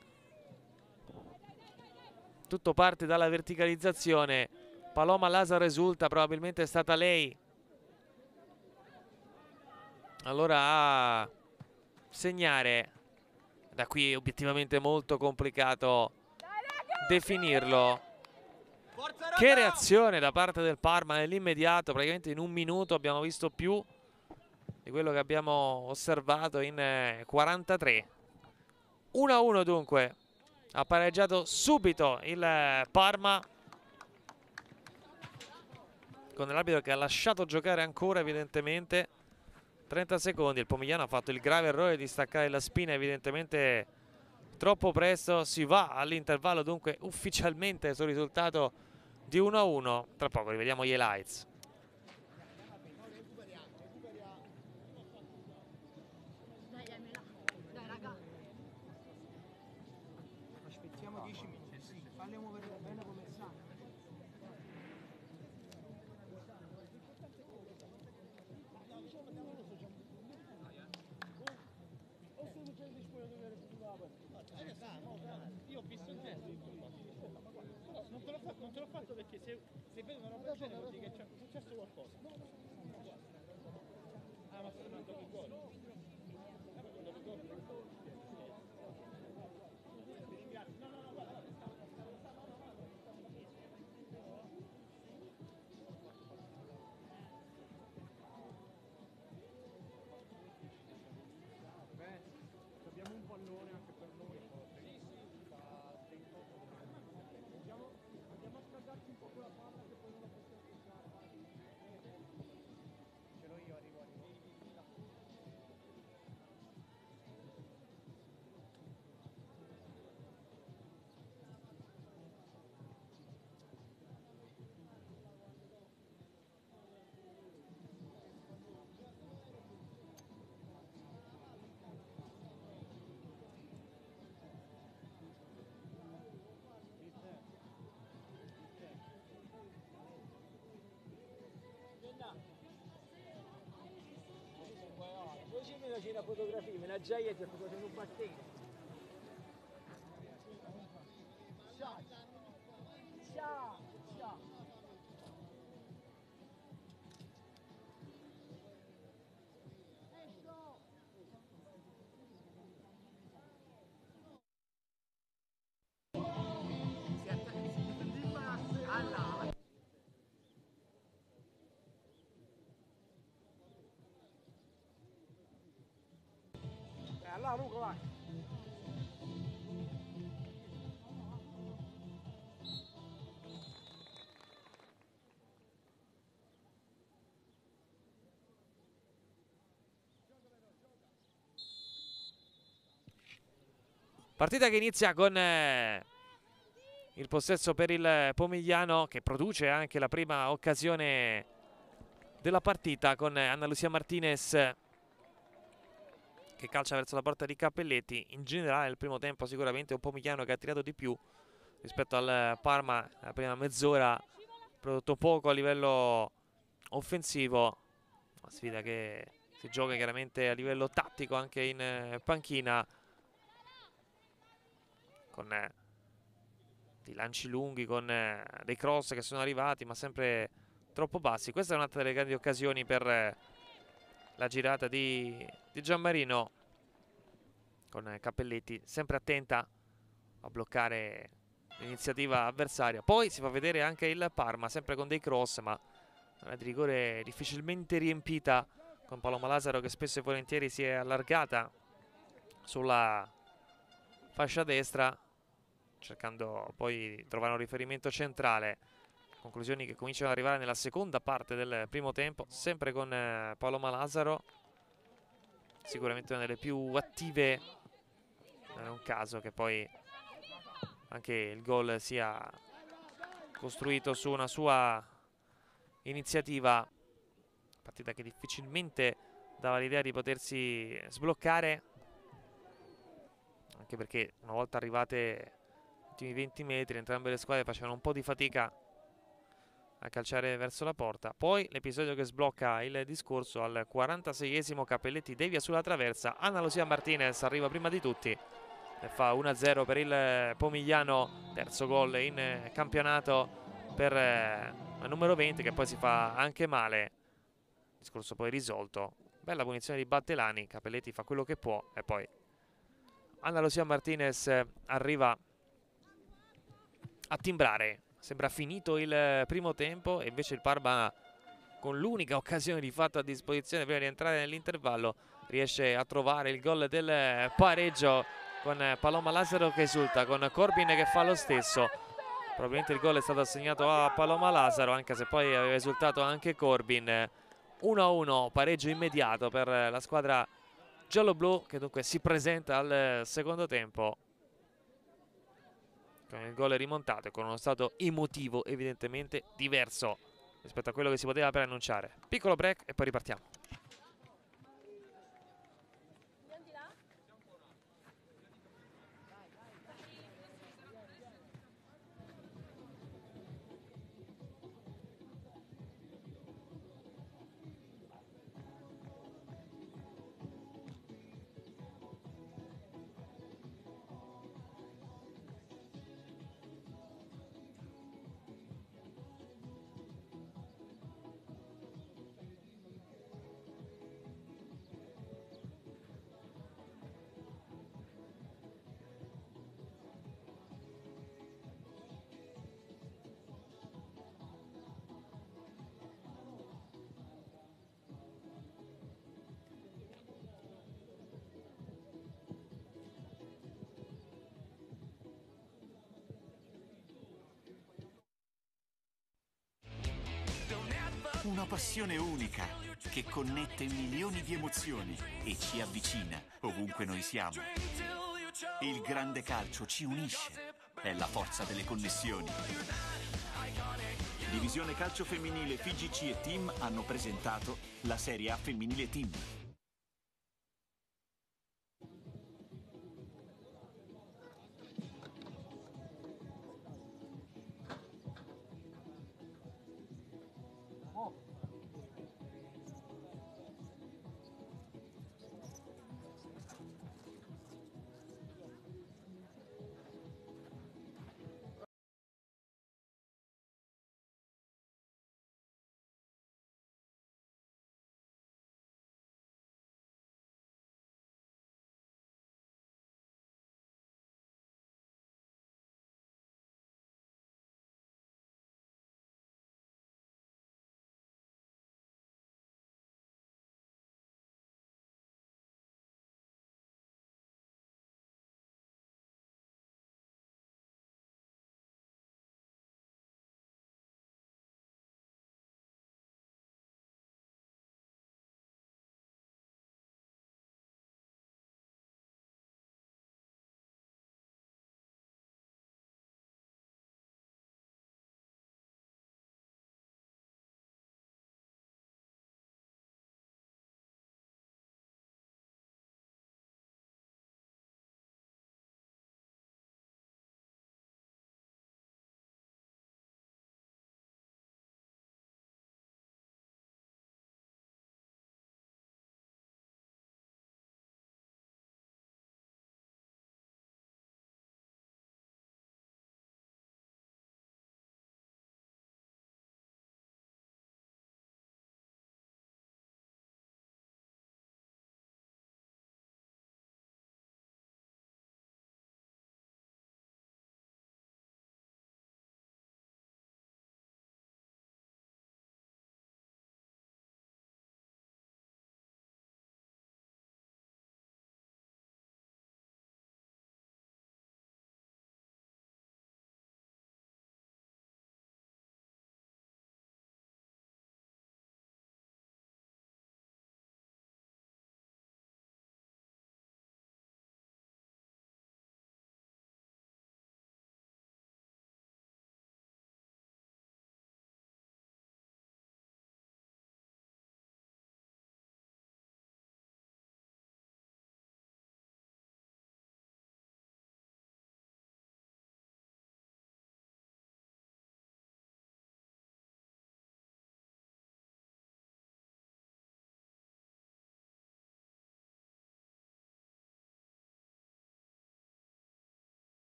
tutto parte dalla verticalizzazione. Paloma Lasa risulta, probabilmente è stata lei allora a segnare. Da qui è obiettivamente molto complicato definirlo. Che reazione da parte del Parma nell'immediato, praticamente in un minuto abbiamo visto più di quello che abbiamo osservato in quarantatré. uno a uno dunque, ha pareggiato subito il Parma, con l'arbitro che ha lasciato giocare ancora evidentemente. Trenta secondi, il Pomigliano ha fatto il grave errore di staccare la spina evidentemente troppo presto. Si va all'intervallo dunque ufficialmente sul risultato di uno a uno. Tra poco rivediamo gli highlights. Aspettiamo dieci minuti, sì, falli muovere bene come sa. Io ho visto il gesto, non te l'ho fatto, non te l'ho fatto perché se, se vedo una roba del genere vuol dire che è successo qualcosa. Ah, ma sto andando con gol. No, no, no, guarda. Beh, abbiamo un pallone anche per noi. Andiamo, andiamo a scaldarci un po' con la palla che poi non la possiamo toccare. Ce l'ho io, arrivo, arrivo. C'è la fotografia, me la già io ti ho fatto un battente. Ciao. Ciao. Ciao. Allora Luca vai. Partita che inizia con eh, il possesso per il Pomigliano, che produce anche la prima occasione della partita, con Anna Lucia Martinez che calcia verso la porta di Cappelletti. In generale nel primo tempo sicuramente un Pomigliano che ha tirato di più rispetto al Parma. La prima mezz'ora ha prodotto poco a livello offensivo, una sfida che si gioca chiaramente a livello tattico anche in panchina, con eh, dei lanci lunghi, con eh, dei cross che sono arrivati ma sempre troppo bassi. Questa è un'altra delle grandi occasioni per eh, la girata di, di Gianmarino, con eh, Cappelletti sempre attenta a bloccare l'iniziativa avversaria. Poi si fa vedere anche il Parma, sempre con dei cross, ma una di rigore difficilmente riempita, con Paloma Lazzaro che spesso e volentieri si è allargata sulla fascia destra, cercando poi di trovare un riferimento centrale. Conclusioni che cominciano ad arrivare nella seconda parte del primo tempo, sempre con eh, Paloma Lazzaro, sicuramente una delle più attive. Non è un caso che poi anche il gol sia costruito su una sua iniziativa. Partita che difficilmente dava l'idea di potersi sbloccare, anche perché una volta arrivate gli ultimi venti metri entrambe le squadre facevano un po' di fatica a calciare verso la porta. Poi l'episodio che sblocca il discorso al quarantaseiesimo, Cappelletti devia sulla traversa, Anna Lucia Martinez arriva prima di tutti e fa uno a zero per il Pomigliano, terzo gol in campionato per il numero venti, che poi si fa anche male. Discorso poi risolto, bella punizione di Battelani, Cappelletti fa quello che può e poi Anna Lucia Martinez arriva a timbrare. Sembra finito il primo tempo e invece il Parma, con l'unica occasione di fatto a disposizione prima di entrare nell'intervallo, riesce a trovare il gol del pareggio, con Paloma Lazzaro che esulta, con Corbin che fa lo stesso. Probabilmente il gol è stato assegnato a Paloma Lazzaro, anche se poi aveva esultato anche Corbin. uno a uno, pareggio immediato per la squadra giallo-blu, che dunque si presenta al secondo tempo con il gol rimontato e con uno stato emotivo evidentemente diverso rispetto a quello che si poteva preannunciare. Piccolo break e poi ripartiamo. Una passione unica che connette milioni di emozioni e ci avvicina ovunque noi siamo. Il grande calcio ci unisce, è la forza delle connessioni. Divisione Calcio Femminile F I G C e Team hanno presentato la Serie A Femminile Team.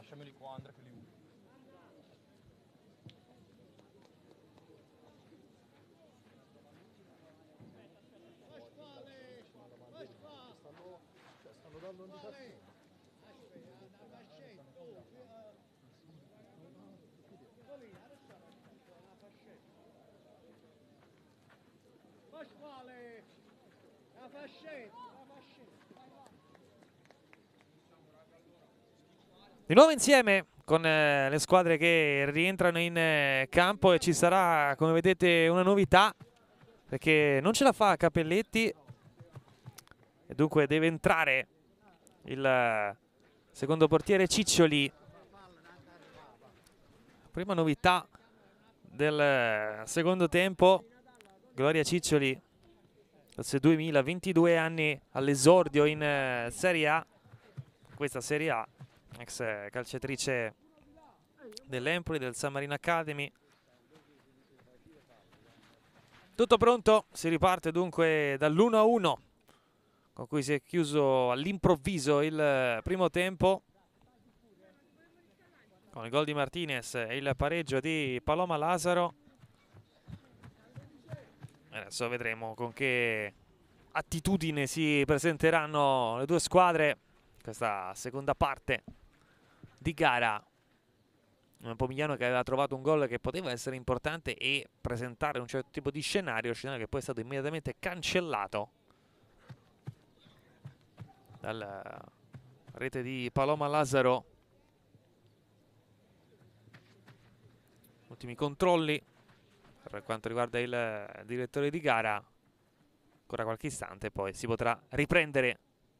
lasciameli qua, Andrea, che li uso. Stanno dando un diciassette. Pasquale, la fascetta, la fascetta. Di nuovo insieme con eh, le squadre che rientrano in eh, campo, e ci sarà, come vedete, una novità, perché non ce la fa Capelletti e dunque deve entrare il eh, secondo portiere Ciccioli. Prima novità del eh, secondo tempo, Gloria Ciccioli, forse duemila, ventidue anni all'esordio in eh, Serie A, questa Serie A, ex eh, calciatrice dell'Empoli, del San Marino Academy. Tutto pronto, si riparte dunque dall'uno a uno, con cui si è chiuso all'improvviso il eh, primo tempo, con il gol di Martinez e il pareggio di Paloma Lazaro. Adesso vedremo con che attitudine si presenteranno le due squadre in questa seconda parte di gara. Un Pomigliano che aveva trovato un gol che poteva essere importante e presentare un certo tipo di scenario, scenario che poi è stato immediatamente cancellato dalla rete di Paloma Lazaro. Ultimi controlli per quanto riguarda il direttore di gara. Ancora qualche istante, poi si potrà riprendere.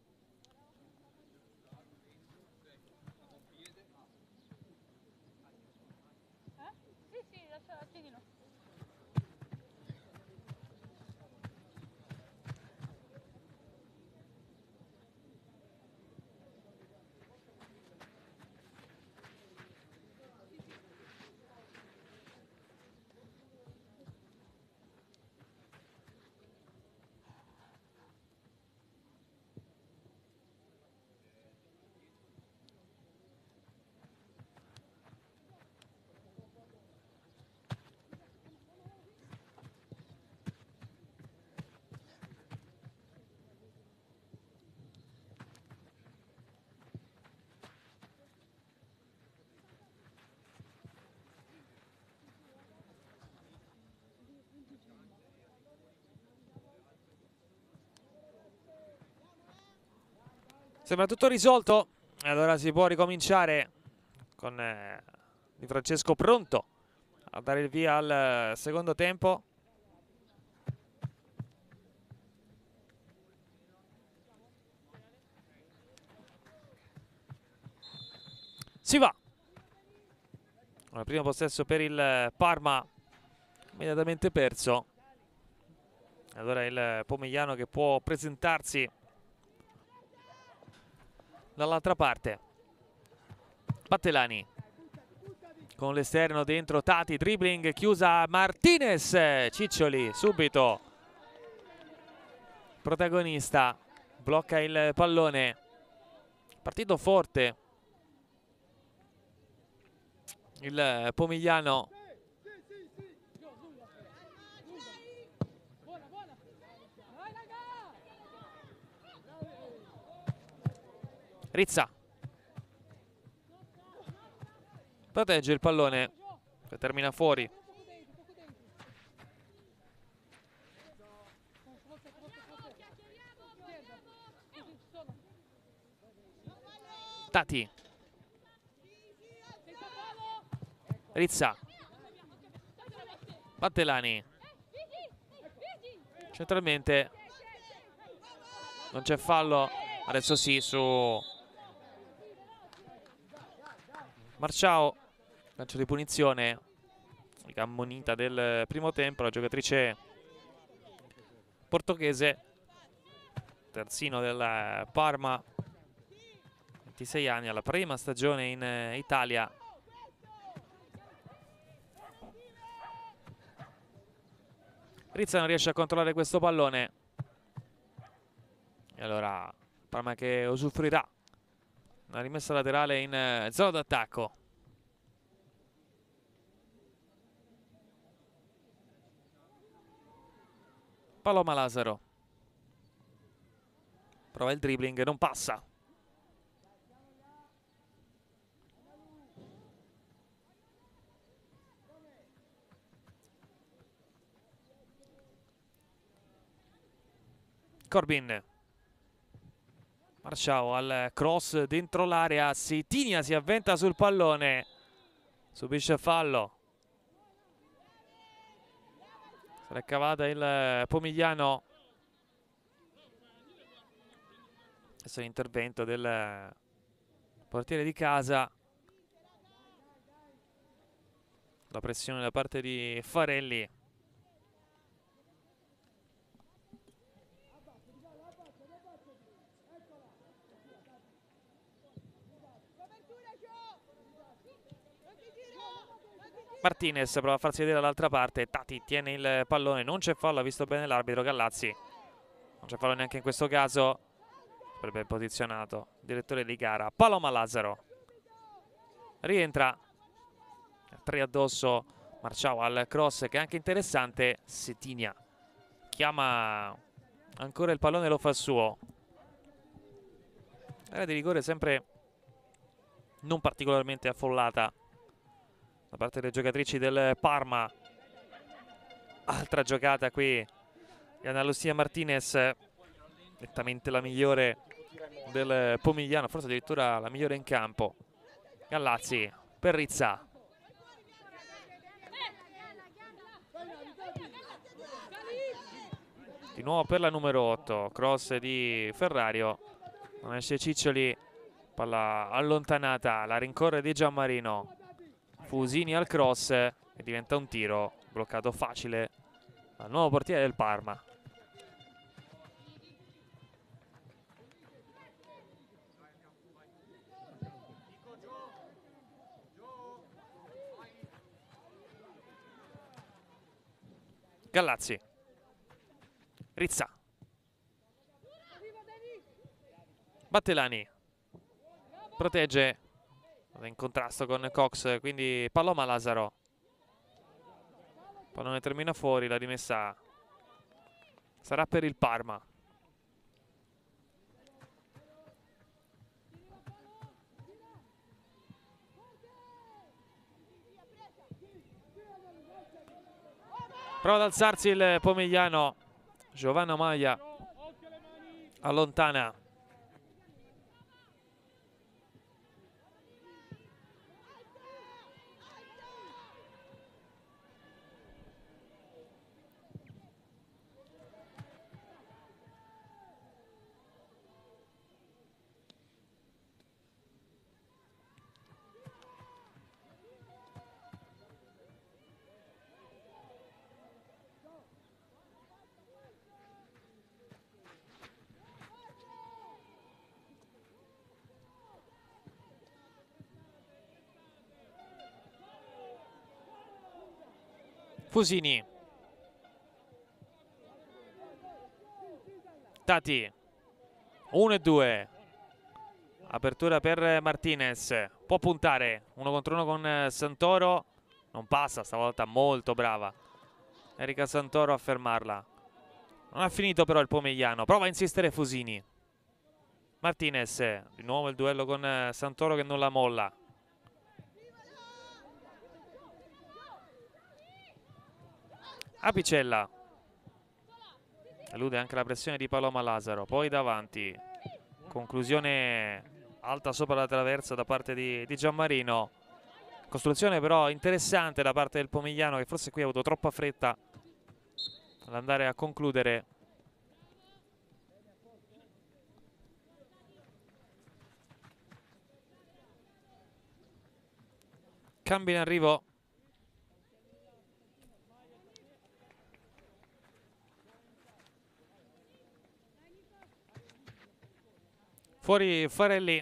Sembra tutto risolto e allora si può ricominciare con eh, Di Francesco pronto a dare il via al eh, secondo tempo. Si va. Il primo possesso per il Parma, immediatamente perso. Allora il Pomigliano che può presentarsi dall'altra parte. Battelani con l'esterno dentro, Tati, dribbling, chiusa Martinez. Ciccioli subito protagonista, blocca il pallone. Partito forte il Pomigliano. Rizza protegge il pallone che termina fuori. Tati, Rizza, Battelani, centralmente non c'è fallo, adesso sì su Marciao. Calcio di punizione, ammonita del primo tempo la giocatrice portoghese, terzino del Parma, ventisei anni, alla prima stagione in Italia. Rizza non riesce a controllare questo pallone e allora Parma che usufruirà Una rimessa laterale in eh, zona d'attacco. Paloma Lazaro. Prova il dribbling, non passa. Corbin. Marciao al cross dentro l'area. Setinia si avventa sul pallone. Subisce fallo. Se l'è cavata il Pomigliano. Questo è l'intervento del portiere di casa. La pressione da parte di Farelli. Martinez prova a farsi vedere dall'altra parte. Tati tiene il pallone, non c'è fallo, ha visto bene l'arbitro Gallazzi. Non c'è fallo neanche in questo caso. Per ben posizionato direttore di gara. Paloma Lazaro rientra, tre addosso. Marciao al cross che è anche interessante. Setinia chiama ancora il pallone, lo fa suo. Area di rigore sempre non particolarmente affollata da parte delle giocatrici del Parma. Altra giocata qui di Anna Lucia Martinez, nettamente la migliore del Pomigliano, forse addirittura la migliore in campo. Gallazzi per Rizza. Di nuovo per la numero otto, cross di Ferrario. Non esce Ciccioli, palla allontanata, la rincorre di Gianmarino. Fusini al cross e diventa un tiro bloccato facile al nuovo portiere del Parma. Gallazzi. Rizza. Battelani. Protegge. In contrasto con Cox, quindi Paloma Lazaro. Pallone termina fuori, la rimessa sarà per il Parma. Prova ad alzarsi il Pomigliano. Giovanna Maglia allontana. Fusini. Tati. uno e due. Apertura per Martinez. Può puntare. Uno contro uno con Santoro. Non passa, stavolta molto brava Erika Santoro a fermarla. Non ha finito però il Pomigliano. Prova a insistere Fusini. Martinez. Di nuovo il duello con Santoro che non la molla. Apicella. Elude anche la pressione di Paloma Lazaro. Poi davanti. Conclusione alta sopra la traversa da parte di, di Gianmarino. Costruzione però interessante da parte del Pomigliano, che forse qui ha avuto troppa fretta ad andare a concludere. Cambio in arrivo. Fuori Farelli.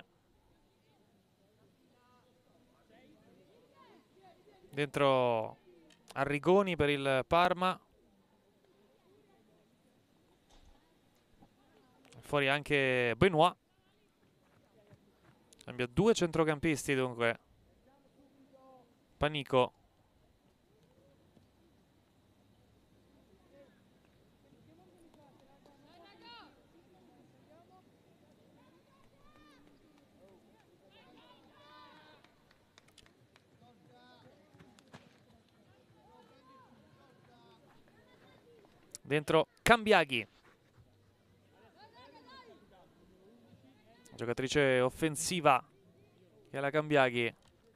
Dentro Arrigoni per il Parma. Fuori anche Benoit. Cambia due centrocampisti dunque. Panico. Dentro Cambiaghi. Giocatrice offensiva che è la Cambiaghi.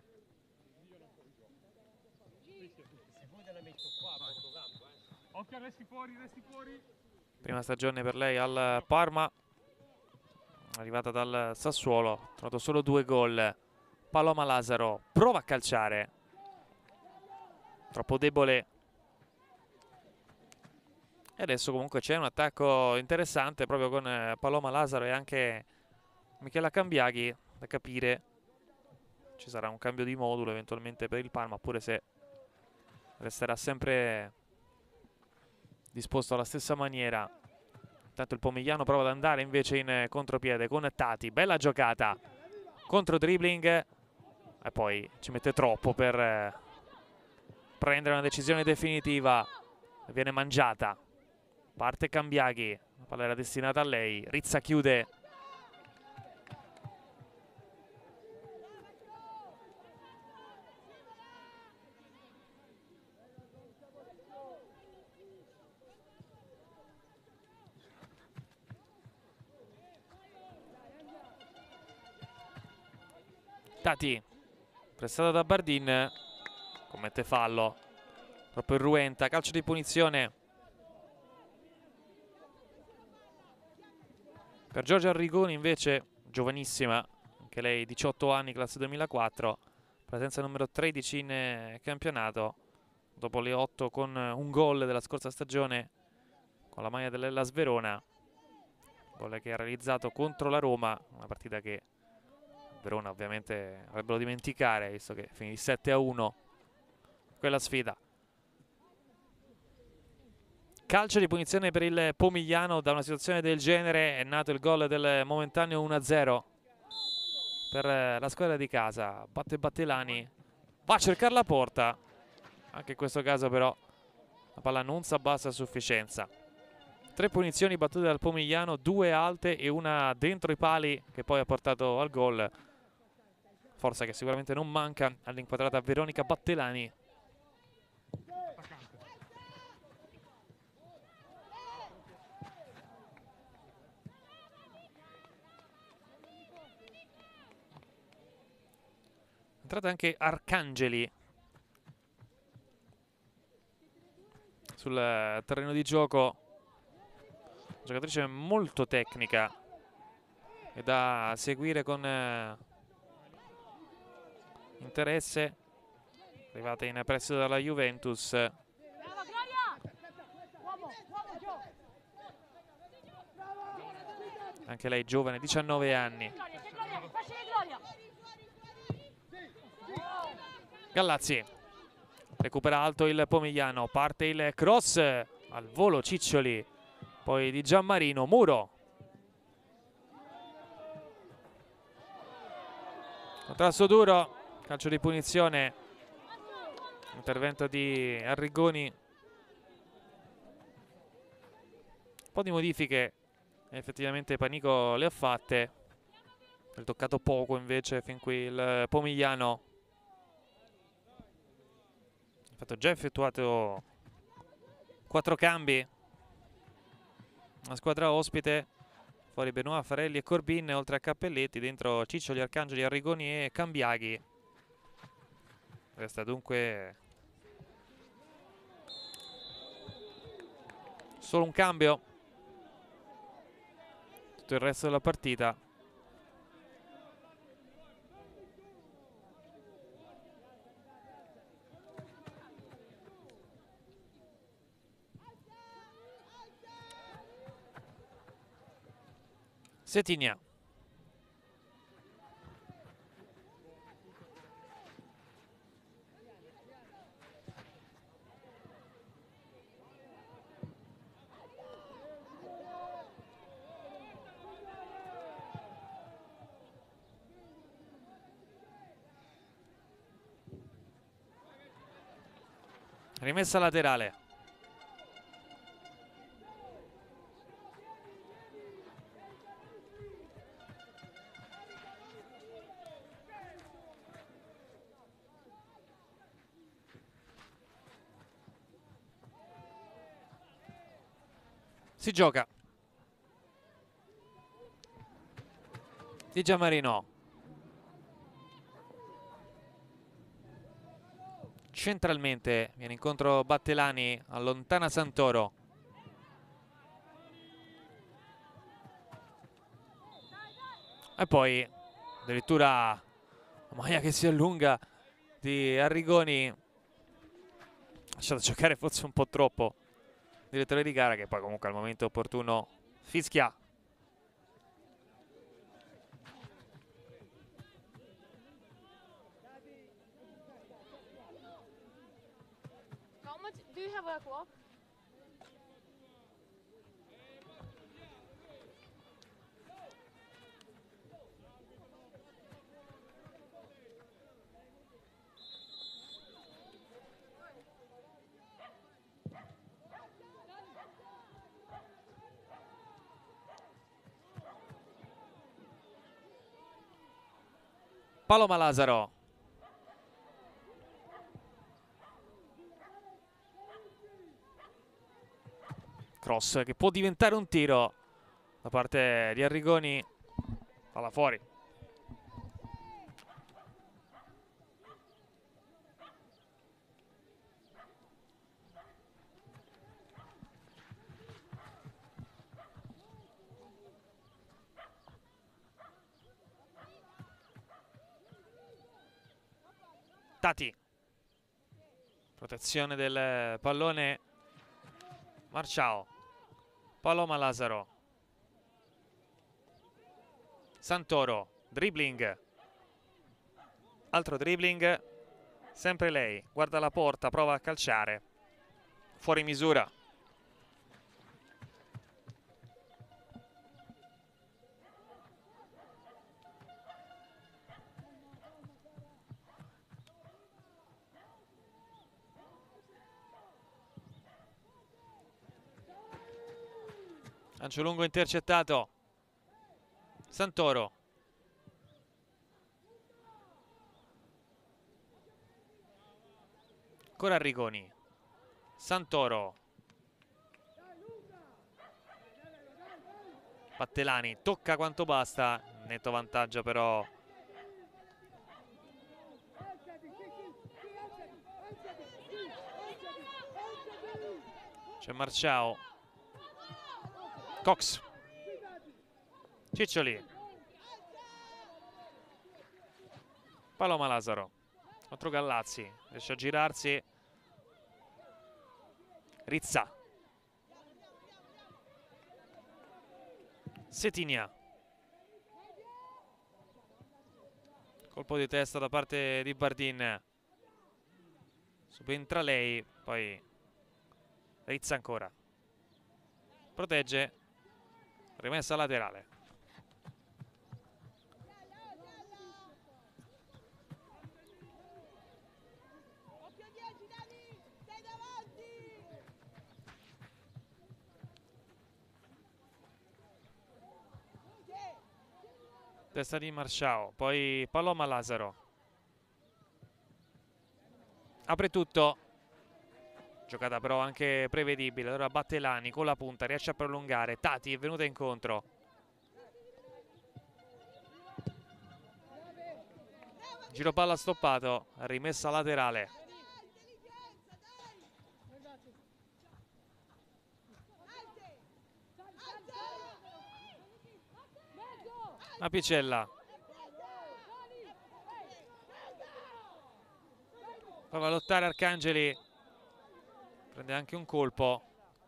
Occhio, resti fuori, resti fuori. Prima stagione per lei al Parma, arrivata dal Sassuolo, ha trovato solo due gol. Paloma Lazaro prova a calciare, troppo debole. E adesso comunque c'è un attacco interessante proprio con Paloma Lazaro e anche Michela Cambiaghi, da capire ci sarà un cambio di modulo eventualmente per il Parma, oppure se resterà sempre disposto alla stessa maniera. Intanto il Pomigliano prova ad andare invece in contropiede con Tati. Bella giocata, contro dribbling, e poi ci mette troppo per eh, prendere una decisione definitiva. Viene mangiata. Parte Cambiaghi, la palla era destinata a lei. Rizza chiude. Tati, pressata da Bardin, commette fallo, proprio irruenta, calcio di punizione per Giorgia Arrigoni, invece giovanissima, anche lei diciotto anni, classe duemilaquattro, presenza numero tredici in campionato, dopo le otto con un gol della scorsa stagione con la maglia dell'Hellas Verona, gol che ha realizzato contro la Roma, una partita che Verona ovviamente avrebbero dimenticare, visto che finì sette a uno quella sfida. Calcio di punizione per il Pomigliano. Da una situazione del genere è nato il gol del momentaneo uno a zero per la squadra di casa. Batte Battelani, va a cercare la porta, anche in questo caso però la palla non si abbassa a sufficienza. Tre punizioni battute dal Pomigliano, due alte e una dentro i pali, che poi ha portato al gol. Forza che sicuramente non manca all'inquadrata Veronica Battelani. Entrata anche Arcangeli sul terreno di gioco, giocatrice molto tecnica e da seguire con eh, interesse, arrivata in prestito dalla Juventus. Anche lei giovane, diciannove anni. Gallazzi recupera alto il Pomigliano, parte il cross al volo Ciccioli, poi di Gianmarino, Muro. Contrasto duro, calcio di punizione, intervento di Arrigoni. Un po' di modifiche effettivamente Panico le ha fatte, ha toccato poco invece fin qui il Pomigliano. Ha fatto già effettuato quattro cambi. La squadra ospite, fuori Benoit, Farelli e Corbin, oltre a Cappelletti, dentro Ciccioli, Arcangeli, Arrigoni e Cambiaghi. Resta dunque solo un cambio, tutto il resto della partita. Setigna. Rimessa laterale. Si gioca. Di Giammarino. Centralmente viene incontro Battelani, allontana Santoro. E poi addirittura la maglia che si allunga di Arrigoni, lasciato giocare forse un po' troppo il direttore di gara, che poi comunque al momento opportuno fischia. How much do you have a clock? Paloma Lazaro. Cross che può diventare un tiro da parte di Arrigoni. Palla fuori. Tati. Protezione del pallone. Marciao. Paloma Lazaro. Santoro. Dribbling. Altro dribbling. Sempre lei. Guarda la porta, prova a calciare. Fuori misura. Lancio lungo intercettato. Santoro. Ancora Arrigoni. Santoro. Battelani tocca quanto basta. Netto vantaggio però. C'è Marciao. Cox. Ciccioli. Paloma Lazaro contro Gallazzi, riesce a girarsi. Rizza. Setinia. Colpo di testa da parte di Bardin. Subentra lei, poi Rizza ancora. Protegge. Rimessa laterale. Testa di Marciao, poi Paloma Lazaro. Apre tutto. Giocata però anche prevedibile. Allora Battelani con la punta riesce a prolungare. Tati è venuta incontro. Giro palla stoppato. Rimessa laterale. Apicella. Prova a lottare Arcangeli. Prende anche un colpo.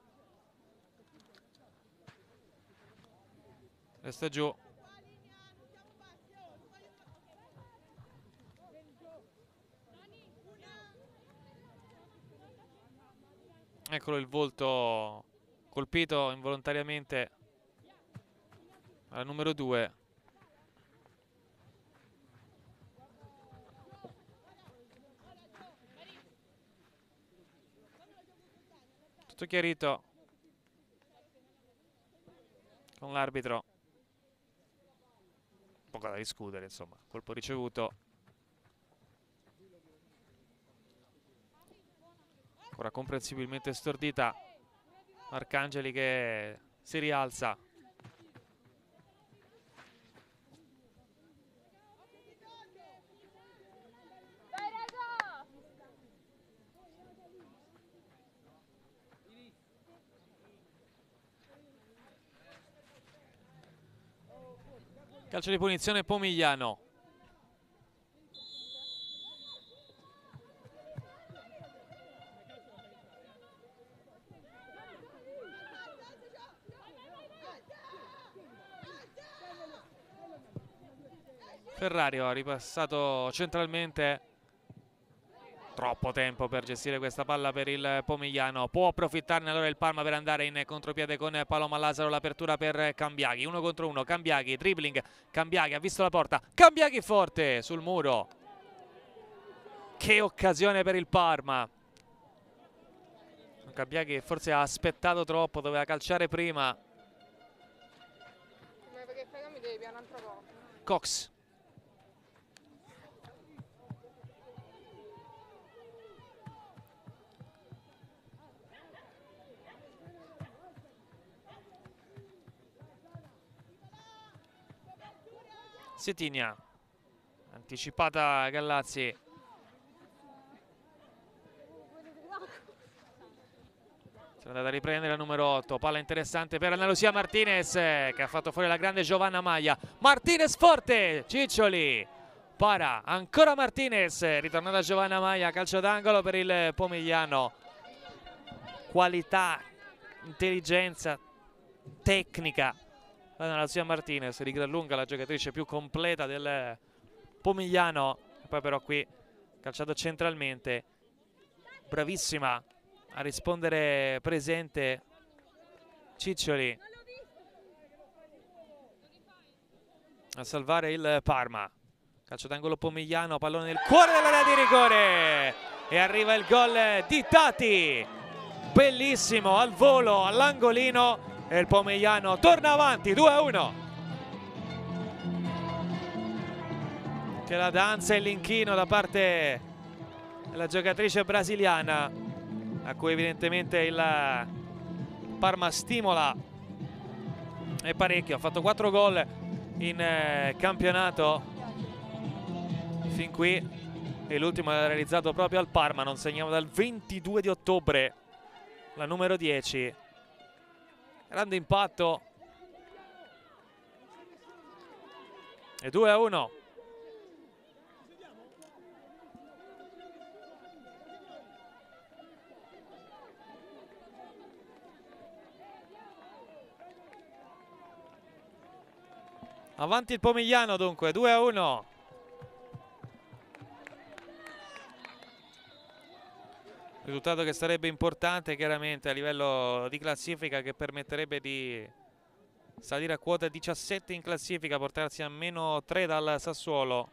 Resta giù. Eccolo il volto colpito involontariamente al numero due. Tutto chiarito con l'arbitro. Poco da discutere, insomma. Colpo ricevuto. Ancora comprensibilmente stordita. Arcangeli che si rialza. Calcio di punizione Pomigliano. Ferrario ha ripassato centralmente. Troppo tempo per gestire questa palla per il Pomigliano. Può approfittarne allora il Parma per andare in contropiede con Paloma Lazzaro. L'apertura per Cambiaghi. Uno contro uno. Cambiaghi, dribbling. Cambiaghi ha visto la porta. Cambiaghi forte sul muro. Che occasione per il Parma. Cambiaghi forse ha aspettato troppo. Doveva calciare prima. Cox. Setigna, anticipata Gallazzi. È andata a riprendere la numero otto. Palla interessante per Anna Lucia Martinez, che ha fatto fuori la grande Giovanna Maglia. Martinez forte, Ciccioli para, ancora Martinez, ritornata Giovanna Maglia, calcio d'angolo per il Pomigliano. Qualità, intelligenza, tecnica. Anna Lucia Martinez, di gran lunga la giocatrice più completa del Pomigliano. E poi però qui calciato centralmente, bravissima a rispondere presente Ciccioli a salvare il Parma. Calcio d'angolo Pomigliano, pallone nel cuore dell'area di rigore e arriva il gol di Tati, bellissimo al volo, all'angolino, e il Pomigliano torna avanti due a uno. Che la danza e l'inchino da parte della giocatrice brasiliana, a cui evidentemente il Parma stimola e parecchio. Ha fatto quattro gol in eh, campionato fin qui e l'ultimo l'ha realizzato proprio al Parma. Non segnava dal ventidue di ottobre la numero dieci. Grande impatto e due a uno. Avanti il Pomigliano dunque, due a uno. Risultato che sarebbe importante chiaramente a livello di classifica, che permetterebbe di salire a quota diciassette in classifica, portarsi a meno tre dal Sassuolo.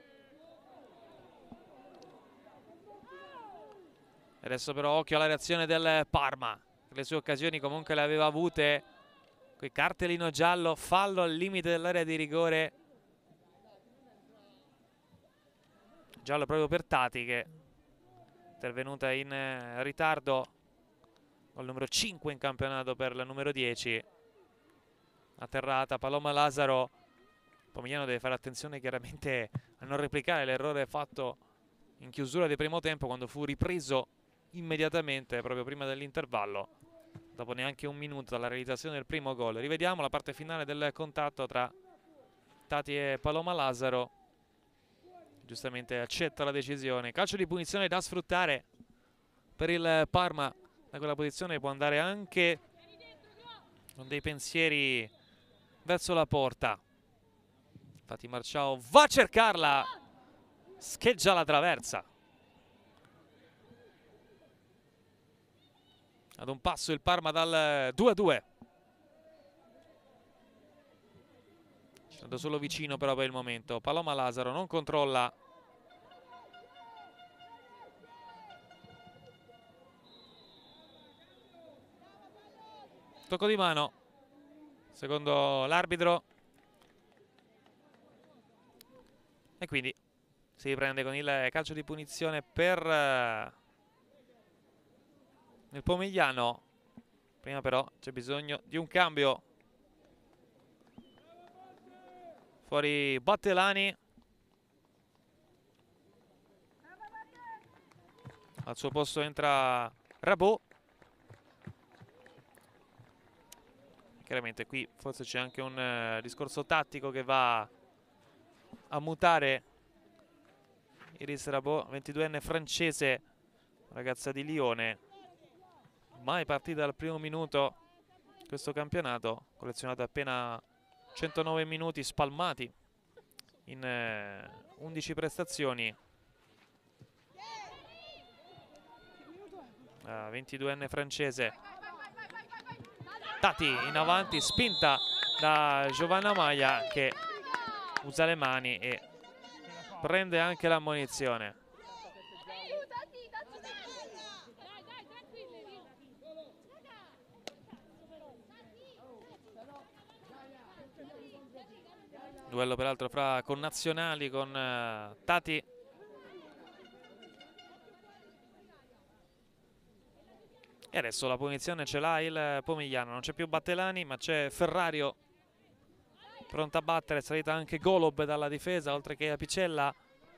Adesso però occhio alla reazione del Parma, le sue occasioni comunque le aveva avute. Qui cartellino giallo, fallo al limite dell'area di rigore. Giallo proprio per Tati, che intervenuta in eh, ritardo col numero cinque in campionato per la numero dieci. Atterrata Paloma Lazzaro. Pomigliano deve fare attenzione chiaramente a non replicare l'errore fatto in chiusura di primo tempo, quando fu ripreso immediatamente proprio prima dell'intervallo, dopo neanche un minuto dalla realizzazione del primo gol. Rivediamo la parte finale del contatto tra Tati e Paloma Lazzaro. Giustamente accetta la decisione. Calcio di punizione da sfruttare per il Parma. Da quella posizione può andare anche con dei pensieri verso la porta. Infatti Marciao va a cercarla, scheggia la traversa. Ad un passo il Parma dal due a due. Stando solo vicino però per il momento. Paloma Lazzaro non controlla. tocco di mano secondo l'arbitro, e quindi si riprende con il calcio di punizione per uh, il Pomigliano. Prima però c'è bisogno di un cambio. Fuori Battelani, al suo posto entra Rabot. Chiaramente qui forse c'è anche un uh, discorso tattico che va a mutare Iris Rabot, ventiduenne francese, ragazza di Lione, mai partita dal primo minuto questo campionato, collezionato appena centonove minuti spalmati in eh, undici prestazioni. Uh, ventiduenne francese. Tati in avanti, spinta da Giovanna Maia che usa le mani e prende anche l'ammonizione. Duello peraltro fra connazionali con uh, Tati. E adesso la punizione ce l'ha il Pomigliano. Non c'è più Battelani ma c'è Ferrario pronta a battere. È salita anche Golob dalla difesa oltre che Apicella.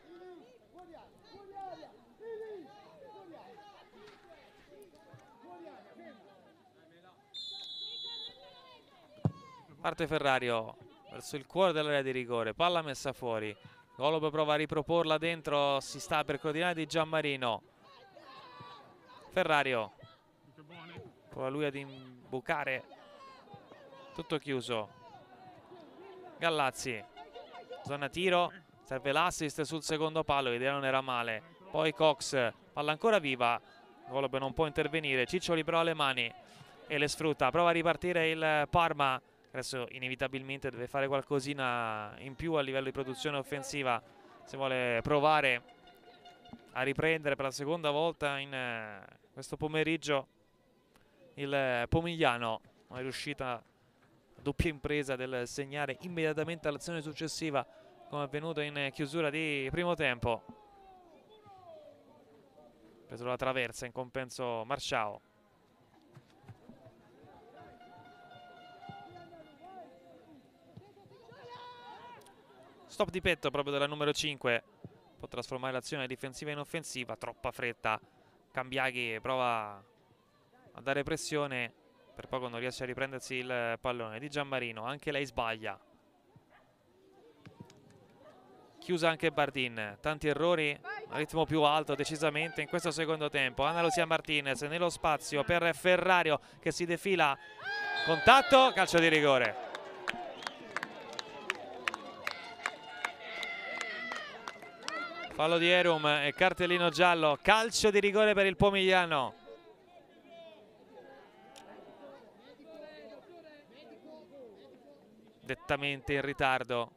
Parte Ferrario verso il cuore dell'area di rigore, palla messa fuori. Golob prova a riproporla dentro, si sta per coordinare di Gianmarino. Ferrario prova lui ad imbucare, tutto chiuso. Gallazzi, zona tiro, serve l'assist sul secondo palo, l'idea non era male. Poi Cox, palla ancora viva, Golob non può intervenire, Ciccioli però ha le mani e le sfrutta, prova a ripartire il Parma. Adesso inevitabilmente deve fare qualcosina in più a livello di produzione offensiva se vuole provare a riprendere per la seconda volta in eh, questo pomeriggio il Pomigliano. Non è riuscita a doppia impresa del segnare immediatamente all'azione successiva come è avvenuto in chiusura di primo tempo. Preso la traversa, in compenso Marciao. Stop di petto proprio della numero cinque, può trasformare l'azione difensiva in offensiva, troppa fretta. Cambiaghi prova a dare pressione, per poco non riesce a riprendersi il pallone. Di Gianmarino, anche lei sbaglia. Chiusa anche Bardin, tanti errori, a ritmo più alto decisamente in questo secondo tempo. Anna Lucia Martinez nello spazio per Ferrario che si defila, contatto, calcio di rigore. Fallo di Erum e cartellino giallo, calcio di rigore per il Pomigliano. Nettamente in ritardo.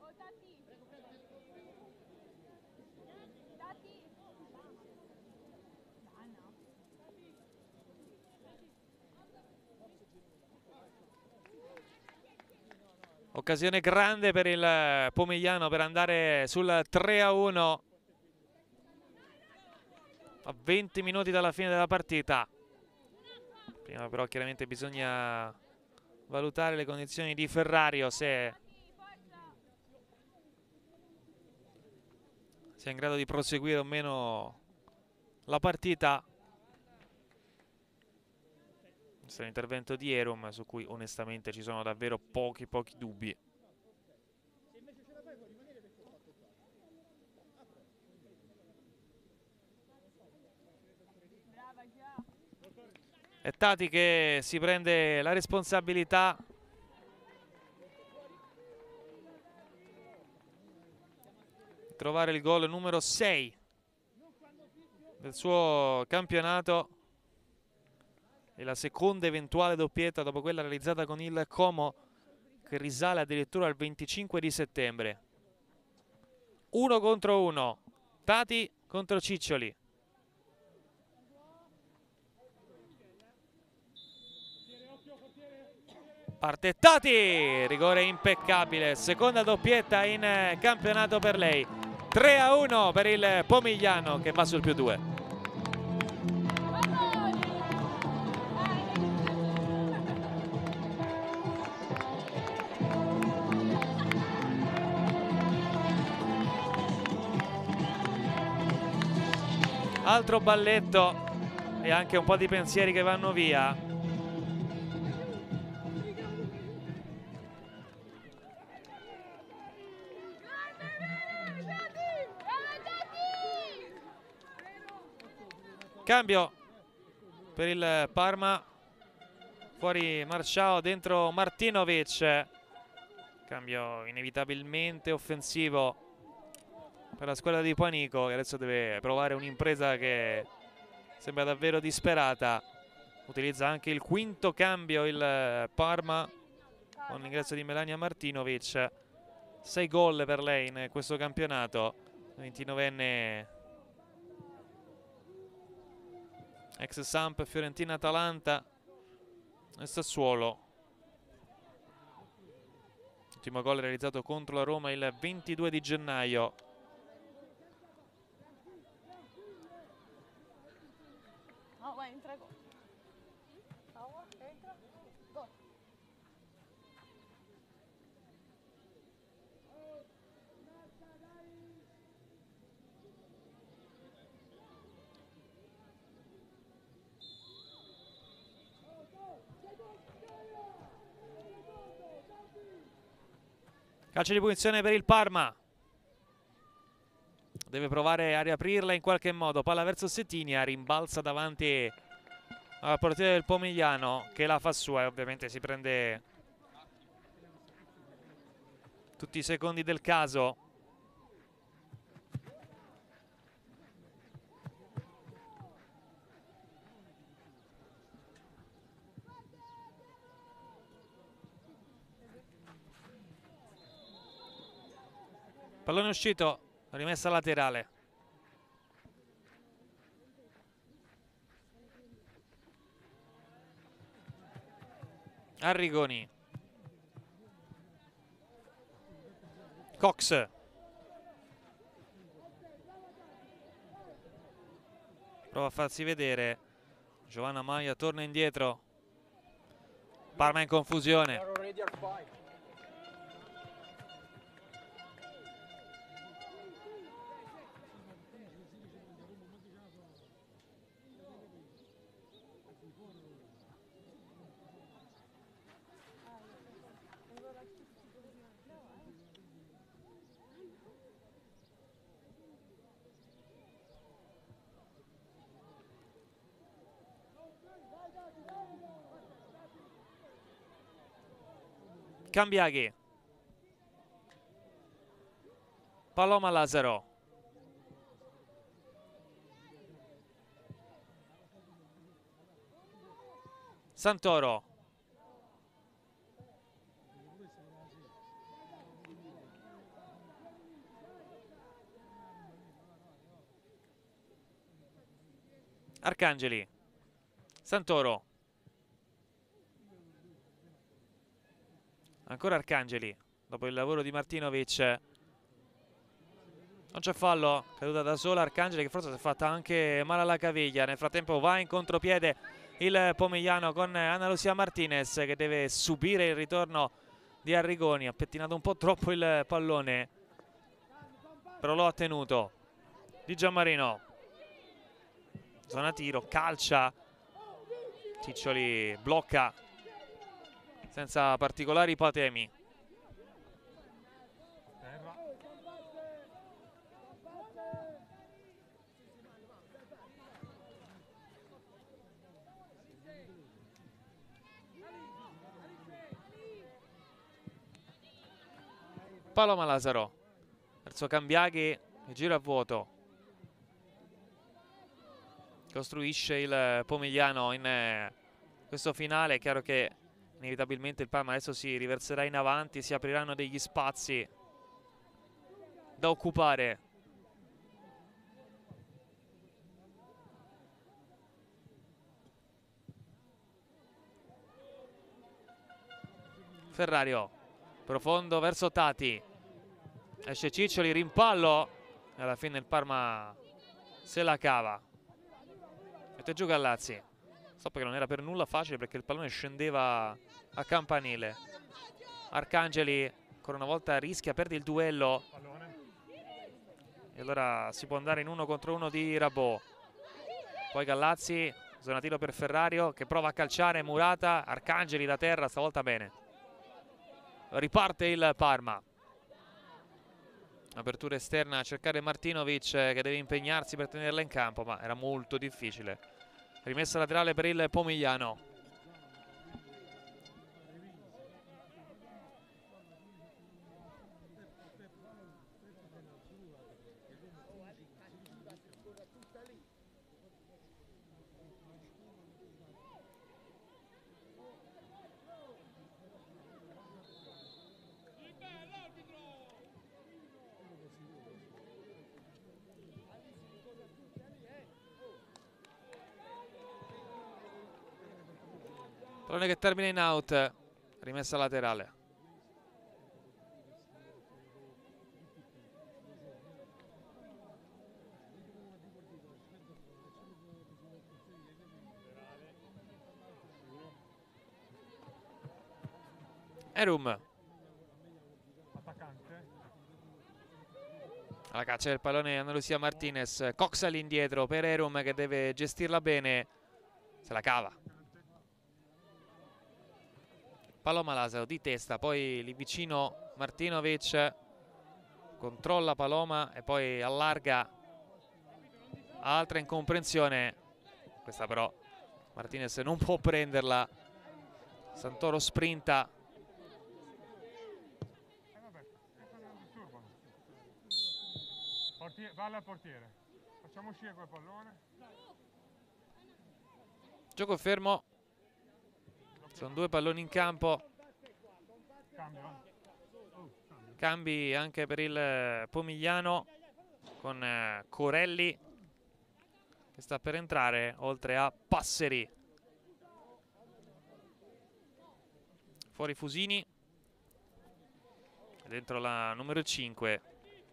Occasione grande per il Pomigliano per andare sul tre a uno. A venti minuti dalla fine della partita. Prima però chiaramente bisogna valutare le condizioni di Ferrario, se sia in grado di proseguire o meno la partita. Questo è l'intervento di Erum su cui onestamente ci sono davvero pochi pochi dubbi. È Tati che si prende la responsabilità di trovare il gol numero sei del suo campionato e la seconda eventuale doppietta dopo quella realizzata con il Como, che risale addirittura al venticinque di settembre. Uno contro uno, Tati contro Ciccioli. Parte Tati, rigore impeccabile, seconda doppietta in campionato per lei. tre a uno per il Pomigliano che va sul più due. Altro balletto e anche un po' di pensieri che vanno via. Cambio per il Parma, fuori Marciao, dentro Martinovic. Cambio inevitabilmente offensivo per la squadra di Panico, che adesso deve provare un'impresa che sembra davvero disperata. Utilizza anche il quinto cambio il Parma con l'ingresso di Melania Martinovic. sei gol per lei in questo campionato, ventinovenne ex Samp, Fiorentina, Atalanta e Sassuolo. Ultimo gol realizzato contro la Roma il ventidue di gennaio. Oh, vai, entra gol. Oh, entra gol. Calcio di punizione per il Parma. Deve provare a riaprirla in qualche modo. Palla verso Settinia, rimbalza davanti al portiere del Pomigliano che la fa sua e ovviamente si prende tutti i secondi del caso. Pallone uscito, rimessa laterale. Arrigoni. Cox. Prova a farsi vedere. Giovanna Maia torna indietro. Parma in confusione. Cambiaghi. Paloma Lazzaro. Santoro. Arcangeli. Santoro. Ancora Arcangeli, dopo il lavoro di Martinovic. Non c'è fallo, caduta da sola Arcangeli che forse si è fatta anche male alla caviglia. Nel frattempo va in contropiede il Pomigliano con Anna Lucia Martinez che deve subire il ritorno di Arrigoni. Ha pettinato un po' troppo il pallone, però lo ha tenuto. Di Gianmarino. Zona tiro, calcia. Ciccioli blocca senza particolari patemi. Paloma Lazzaro verso Cambiaghi che gira a vuoto. Costruisce il Pomigliano in questo finale. È chiaro che inevitabilmente il Parma adesso si riverserà in avanti, si apriranno degli spazi da occupare. Ferrario, profondo verso Tati, esce Ciccioli, rimpallo e alla fine il Parma se la cava. Mette giù Gallazzi. So che non era per nulla facile perché il pallone scendeva a campanile. Arcangeli ancora una volta rischia, perde il duello e allora si può andare in uno contro uno di Rabot. Poi Gallazzi, zona tiro per Ferrario che prova a calciare Murata, Arcangeli da terra, stavolta bene. Riparte il Parma. Apertura esterna a cercare Martinovic che deve impegnarsi per tenerla in campo, ma era molto difficile. Rimessa laterale per il Pomigliano. Pallone che termina in out, rimessa laterale. Erum. Alla caccia del pallone Ana Lucia Martinez. Cox all'indietro per Erum che deve gestirla bene. Se la cava. Paloma Lasaro di testa, poi lì vicino Martinovic controlla Paloma e poi allarga. Altra incomprensione, questa però Martinez non può prenderla. Santoro sprinta. Palla al portiere, facciamo uscire quel pallone. Gioco fermo. Sono due palloni in campo. Cambi anche per il Pomigliano con Corelli che sta per entrare, oltre a Passeri. Fuori Fusini. Dentro la numero cinque.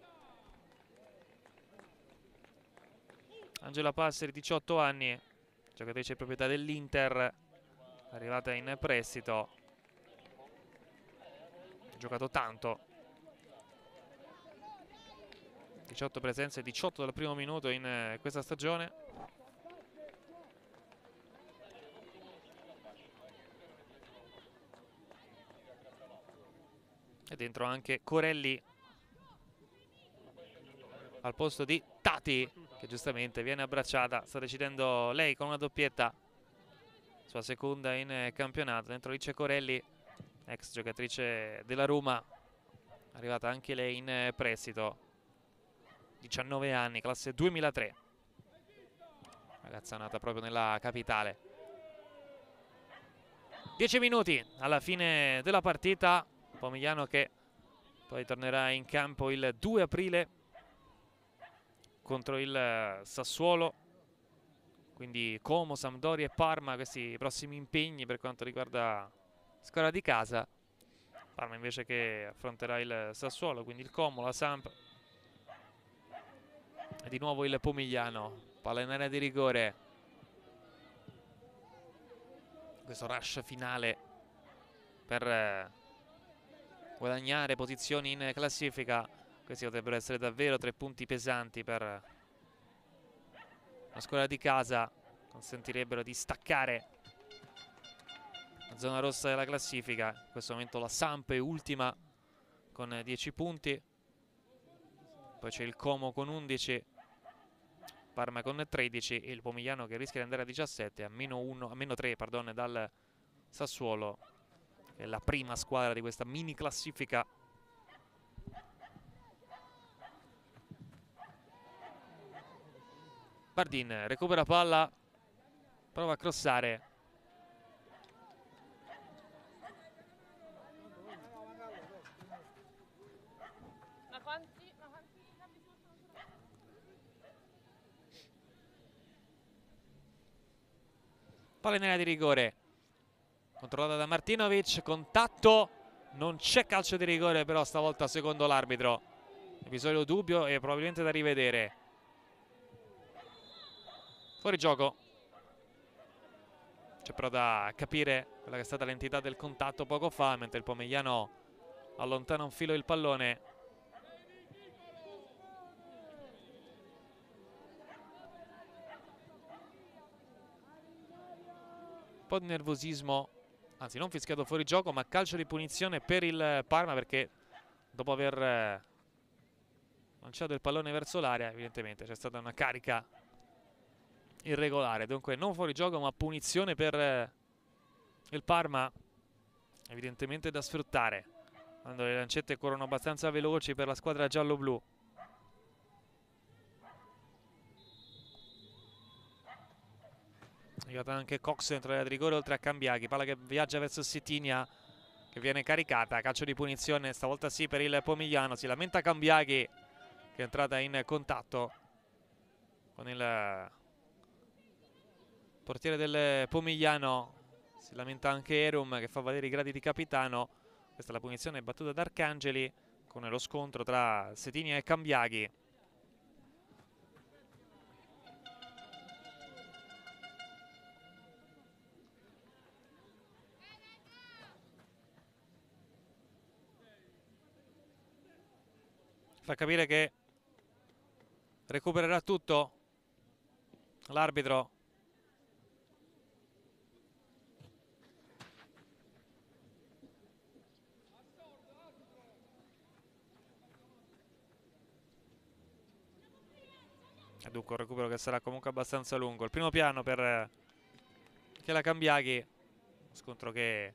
Angela Passeri, diciotto anni, giocatrice proprietà dell'Inter. Arrivata in prestito, ha giocato tanto, diciotto presenze, diciotto dal primo minuto in questa stagione. E dentro anche Corelli al posto di Tati, che giustamente viene abbracciata, sta decidendo lei con una doppietta. Sua seconda in campionato. Dentro lì c'è Corelli, ex giocatrice della Roma, arrivata anche lei in prestito, diciannove anni, classe duemilatré, ragazza nata proprio nella capitale. dieci minuti alla fine della partita. Pomigliano che poi tornerà in campo il due aprile contro il Sassuolo. Quindi Como, Sampdoria e Parma, questi i prossimi impegni per quanto riguarda squadra di casa. Parma invece che affronterà il Sassuolo, quindi il Como, la Samp e di nuovo il Pomigliano. Palla in area di rigore. Questo rush finale per guadagnare posizioni in classifica. Questi potrebbero essere davvero tre punti pesanti per la squadra di casa, consentirebbero di staccare la zona rossa della classifica. In questo momento la Samp è ultima con dieci punti, poi c'è il Como con undici, Parma con tredici e il Pomigliano che rischia di andare a diciassette, a meno, uno, a meno tre pardon, dal Sassuolo, che è la prima squadra di questa mini classifica. Bardin recupera palla, prova a crossare. Ma quanti, ma quanti cambi si possono fare? Palla in area di rigore, controllata da Martinovic, contatto Non c'è calcio di rigore però stavolta secondo l'arbitro. Episodio dubbio e probabilmente da rivedere. Fuori gioco. C'è però da capire quella che è stata l'entità del contatto poco fa, mentre il Pomigliano allontana un filo il pallone. Un po' di nervosismo, anzi non fischiato fuori gioco, ma calcio di punizione per il Parma, perché dopo aver lanciato il pallone verso l'area evidentemente c'è stata una carica irregolare. Dunque non fuori gioco ma punizione per il Parma, evidentemente da sfruttare quando le lancette corrono abbastanza veloci per la squadra giallo-blu. È arrivato anche Cox dentro l'area di rigore oltre a Cambiaghi, palla che viaggia verso Sitinia che viene caricata, calcio di punizione stavolta sì per il Pomigliano. Si lamenta Cambiaghi che è entrata in contatto con il portiere del Pomigliano, si lamenta anche Erum che fa valere i gradi di capitano. Questa è la punizione battuta da Arcangeli con lo scontro tra Setinia e Cambiaghi. Fa capire che recupererà tutto l'arbitro. E dunque un recupero che sarà comunque abbastanza lungo. Il primo piano per Michela Cambiaghi, scontro che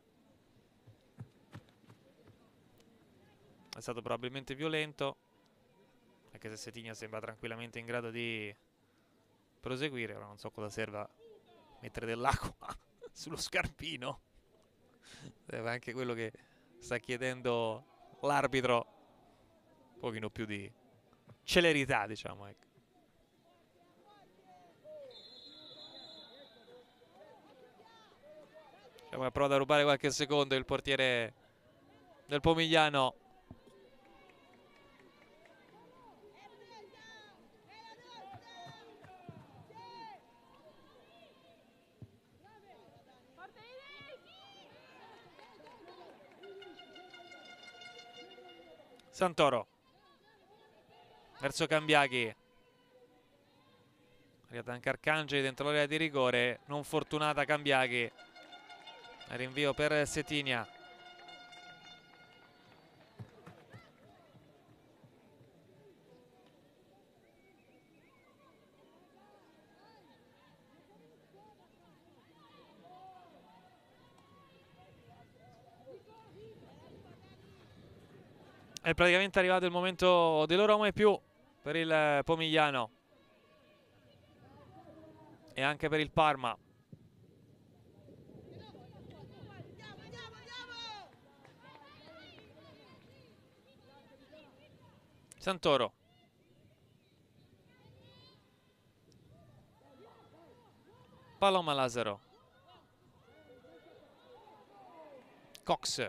è stato probabilmente violento, anche se Setinia sembra tranquillamente in grado di proseguire. Ora non so cosa serva mettere dell'acqua sullo scarpino, è anche quello che sta chiedendo l'arbitro, un pochino più di celerità, diciamo, ecco. Diciamo che prova a rubare qualche secondo il portiere del Pomigliano. Santoro verso Cambiaghi, arrivata anche Arcangeli dentro l'area di rigore, non fortunata Cambiaghi, rinvio per Setinia. È praticamente arrivato il momento dello Roma e più per il Pomigliano e anche per il Parma. Santoro. Paloma Lazaro. Cox.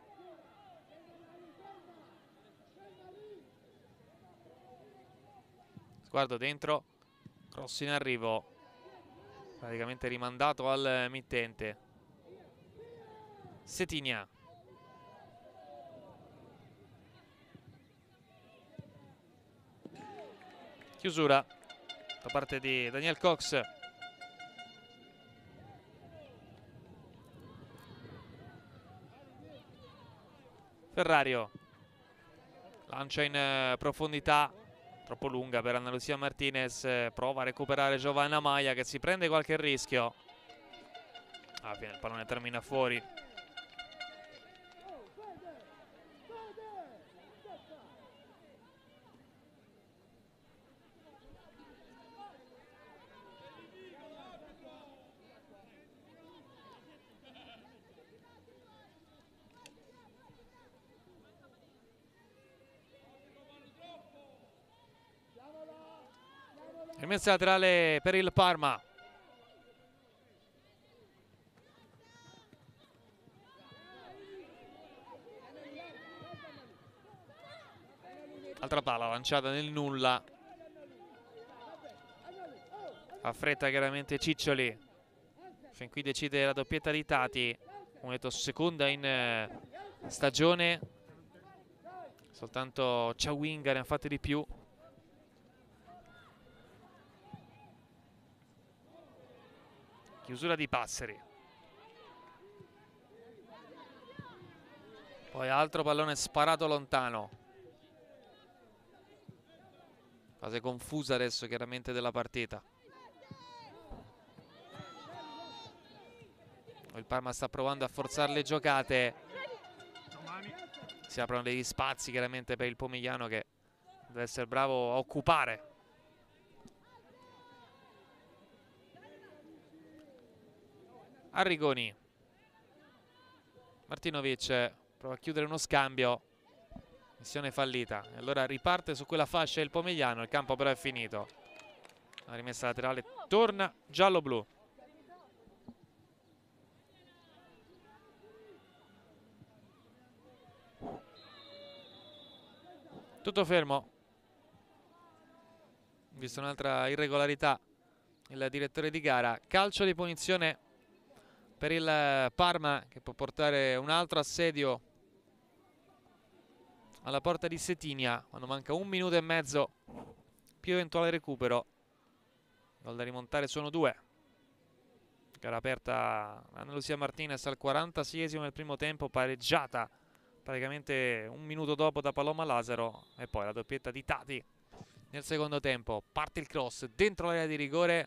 Sguardo dentro, cross in arrivo, praticamente rimandato al mittente. Setinia. Chiusura da parte di Daniel Cox. Ferrario lancia in profondità, troppo lunga per Ana Lucia Martinez, prova a recuperare Giovanna Maia che si prende qualche rischio. Alla fine il pallone termina fuori. Rimessa laterale per il Parma. Altra palla lanciata nel nulla. A fretta chiaramente Ciccioli. Fin qui decide la doppietta di Tati. Come detto, seconda in eh, stagione. Soltanto Chawinga ne ha fatte di più. Chiusura di Passeri. Poi altro pallone sparato lontano. Fase confusa adesso chiaramente della partita. Il Parma sta provando a forzare le giocate. Si aprono degli spazi chiaramente per il Pomigliano, che deve essere bravo a occupare. Arrigoni. Martinovic prova a chiudere uno scambio. Missione fallita. E allora riparte su quella fascia il Pomigliano. Il campo però è finito. La rimessa laterale torna giallo-blu. Tutto fermo. Visto un'altra irregolarità, il direttore di gara. Calcio di punizione per il Parma, che può portare un altro assedio alla porta di Settinia quando manca un minuto e mezzo più eventuale recupero. Gol da rimontare sono due. Gara aperta Ana Lucia Martinez al quarantaseiesimo del primo tempo, pareggiata praticamente un minuto dopo da Paloma Lazaro. E poi la doppietta di Tati nel secondo tempo. Parte il cross dentro l'area di rigore.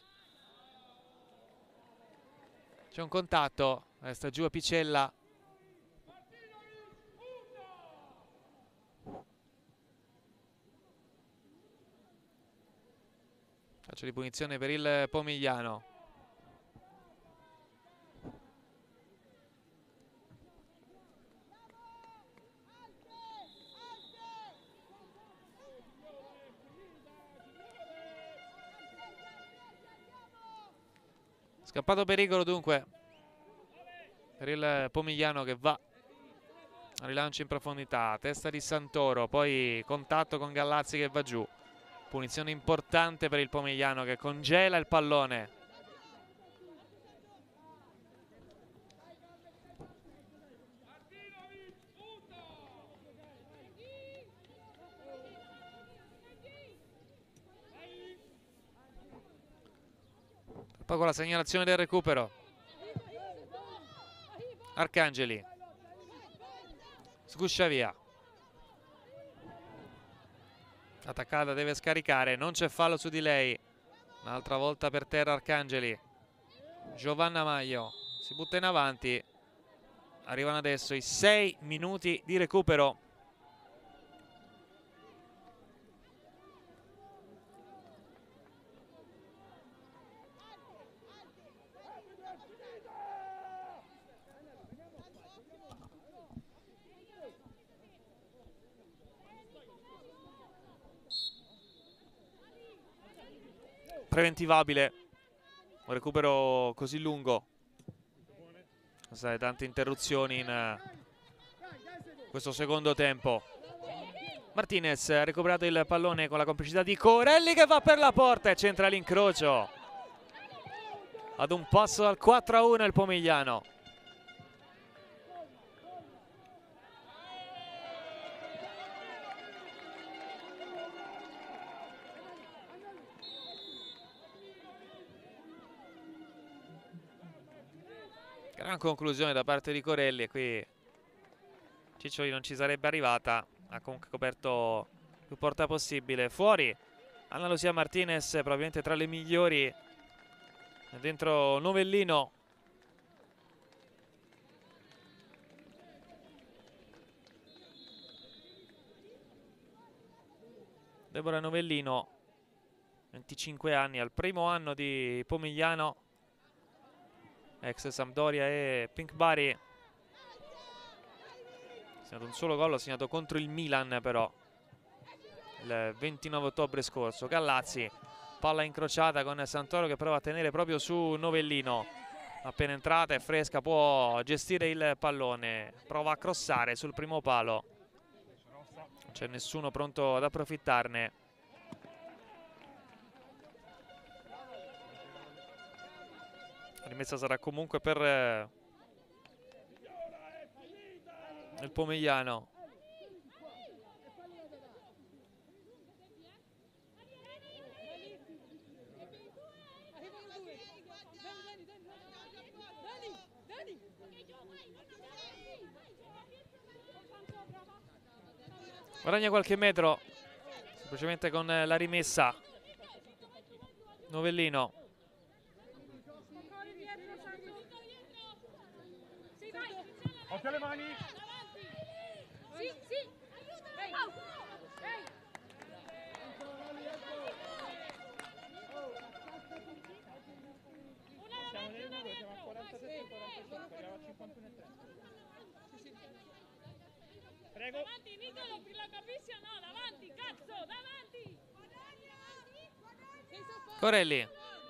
C'è un contatto, resta giù a Picella. Calcio di punizione per il Pomigliano. Scappato pericolo dunque per il Pomigliano, che va a rilancio in profondità. Testa di Santoro, poi contatto con Gallazzi che va giù. Punizione importante per il Pomigliano, che congela il pallone. Poi con la segnalazione del recupero. Arcangeli. Sguscia via. Attaccata, deve scaricare, non c'è fallo su di lei. Un'altra volta per terra Arcangeli. Giovanna Maio si butta in avanti. Arrivano adesso i sei minuti di recupero. Preventivabile un recupero così lungo. Sai, tante interruzioni in questo secondo tempo. Martinez ha recuperato il pallone con la complicità di Corelli, che va per la porta e centra l'incrocio. Ad un passo dal quattro a uno il Pomigliano. Gran conclusione da parte di Corelli, e qui Ciccioli non ci sarebbe arrivata. Ha comunque coperto più porta possibile. Fuori Ana Lucia Martinez, probabilmente tra le migliori. Dentro Novellino. Deborah Novellino, venticinque anni, al primo anno di Pomigliano, ex Sampdoria e Pink Bari. Ha segnato un solo gol, ha segnato contro il Milan però il ventinove ottobre scorso. Gallazzi, palla incrociata con Santoro che prova a tenere proprio su Novellino. Appena entrata, è fresca, può gestire il pallone, prova a crossare sul primo palo. Non c'è nessuno pronto ad approfittarne. La rimessa sarà comunque per eh, il Pomigliano. Guadagna qualche metro semplicemente con la rimessa Novellino. Occhio alle mani. Sì, sì. Siamo nel numero, siamo a quarantasette quarantacinque, arriviamo a cinquantuno e trenta. Prego. Davanti, Nicolo, la capisci o no? Davanti, cazzo, davanti. Corelli.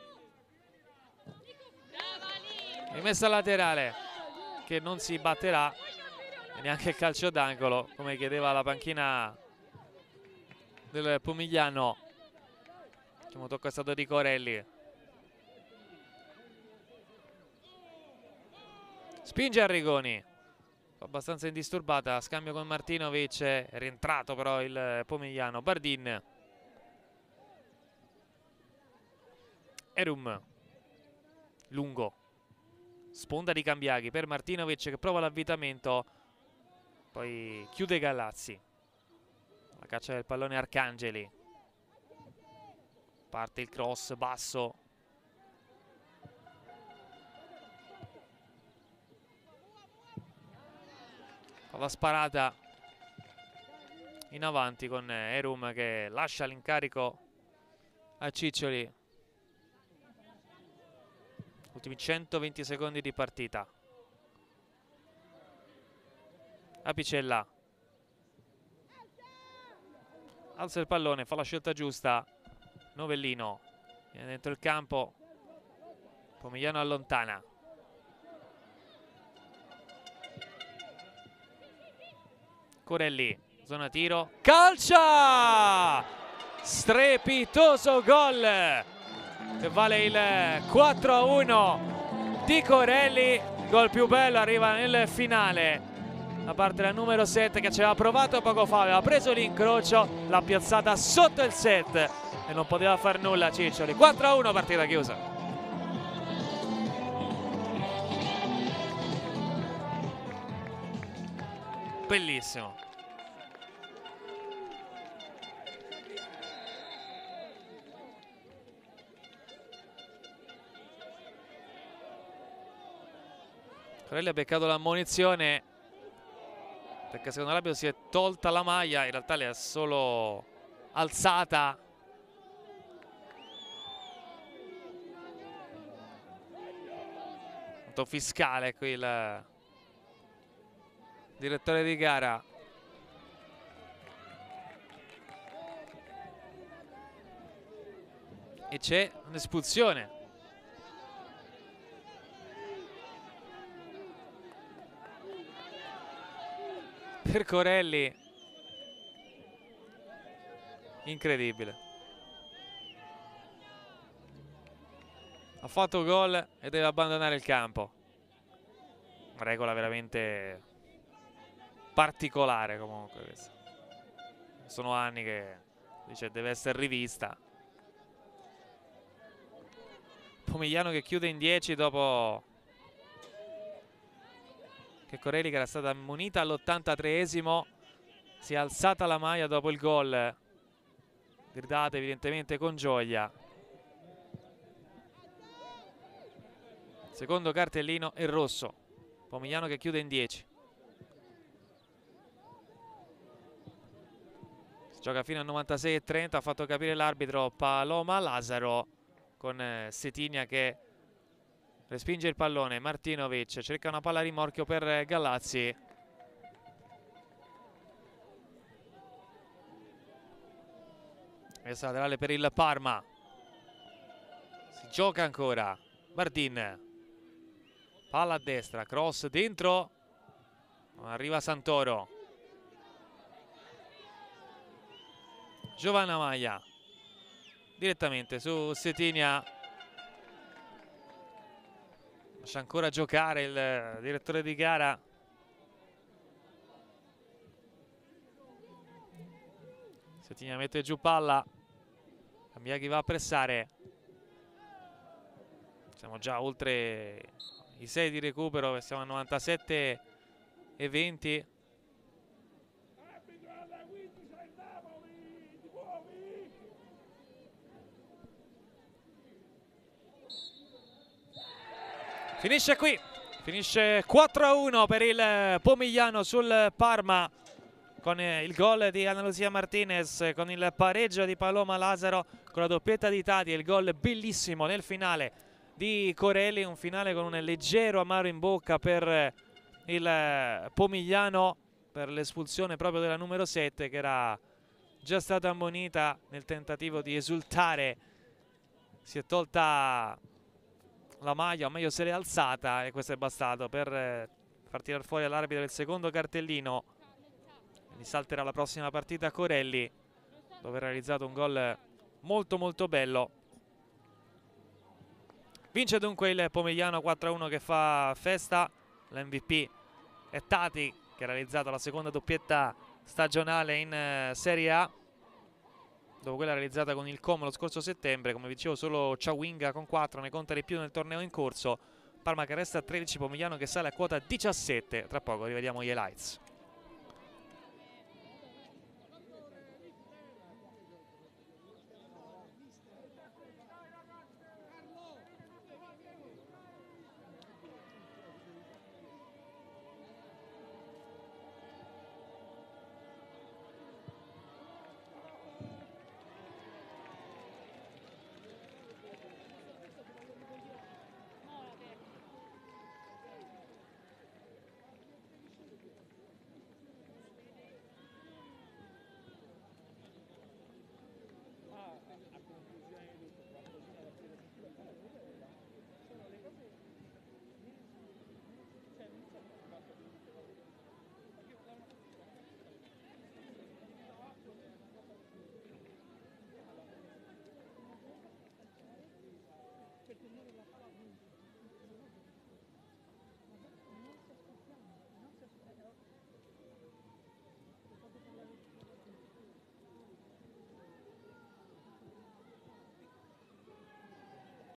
Rimessa laterale che non si batterà e neanche il calcio d'angolo come chiedeva la panchina del Pomigliano. L'ultimo tocco è stato di Corelli. Spinge Arrigoni, abbastanza indisturbata, scambio con Martinovic, è rientrato però il Pomigliano. Bardin, Erum, lungo, sponda di Cambiaghi per Martinovic che prova l'avvitamento, poi chiude Gallazzi. La caccia del pallone Arcangeli, parte il cross basso. La sparata in avanti con Erum che lascia l'incarico a Ciccioli. Ultimi centoventi secondi di partita. Apicella alza il pallone, fa la scelta giusta. Novellino viene dentro il campo, Pomigliano allontana. Corelli, zona tiro, calcia! Strepitoso gol che vale il quattro a uno di Corelli. Gol più bello arriva nel finale da parte del numero sette che ci aveva provato poco fa, aveva preso l'incrocio, l'ha piazzata sotto il set e non poteva far nulla Ciccioli. Quattro a uno, partita chiusa. Bellissimo. Corelli ha beccato l'ammonizione perché secondo l'arbitro si è tolta la maglia, in realtà le ha solo alzata. Punto fiscale qui il direttore di gara. E c'è un'espulsione per Corelli, incredibile. Ha fatto gol e deve abbandonare il campo. Regola veramente particolare comunque questa. Sono anni che dice deve essere rivista. Pomigliano che chiude in dieci dopo che Corelli, che era stata ammonita all'ottantatreesimo, si è alzata la maglia dopo il gol, gridate evidentemente con gioia. Secondo cartellino e rosso. Pomigliano che chiude in dieci. Si gioca fino al novantasei e trenta, ha fatto capire l'arbitro Paloma Lazzaro con eh, Setinia che respinge il pallone. Martinovic cerca una palla a rimorchio per Gallazzi. Messa laterale per il Parma. Si gioca ancora. Bardin. Palla a destra, cross dentro. Non arriva Santoro. Giovanna Maglia direttamente su Setinia, lascia ancora giocare il direttore di gara. Setinia mette giù palla, cambia chi va a pressare. Siamo già oltre i sei di recupero, siamo a novantasette e venti. Finisce qui, finisce quattro a uno per il Pomigliano sul Parma, con il gol di Ana Lucia Martinez, con il pareggio di Paloma Lazaro, con la doppietta di Tati e il gol bellissimo nel finale di Corelli. Un finale con un leggero amaro in bocca per il Pomigliano per l'espulsione proprio della numero sette, che era già stata ammonita nel tentativo di esultare. Si è tolta la maglia, o meglio se l'è alzata, e questo è bastato per far tirare fuori all'arbitro il secondo cartellino. Quindi salterà la prossima partita a Corelli, dove ha realizzato un gol molto molto bello. Vince dunque il Pomigliano quattro a uno, che fa festa. L'M V P è Tati, che ha realizzato la seconda doppietta stagionale in Serie A, dopo quella realizzata con il Como lo scorso settembre. Come vi dicevo, solo Ciawinga con quattro, ne conta di più nel torneo in corso. Parma che resta a tredici, Pomigliano che sale a quota diciassette. Tra poco rivediamo gli highlights.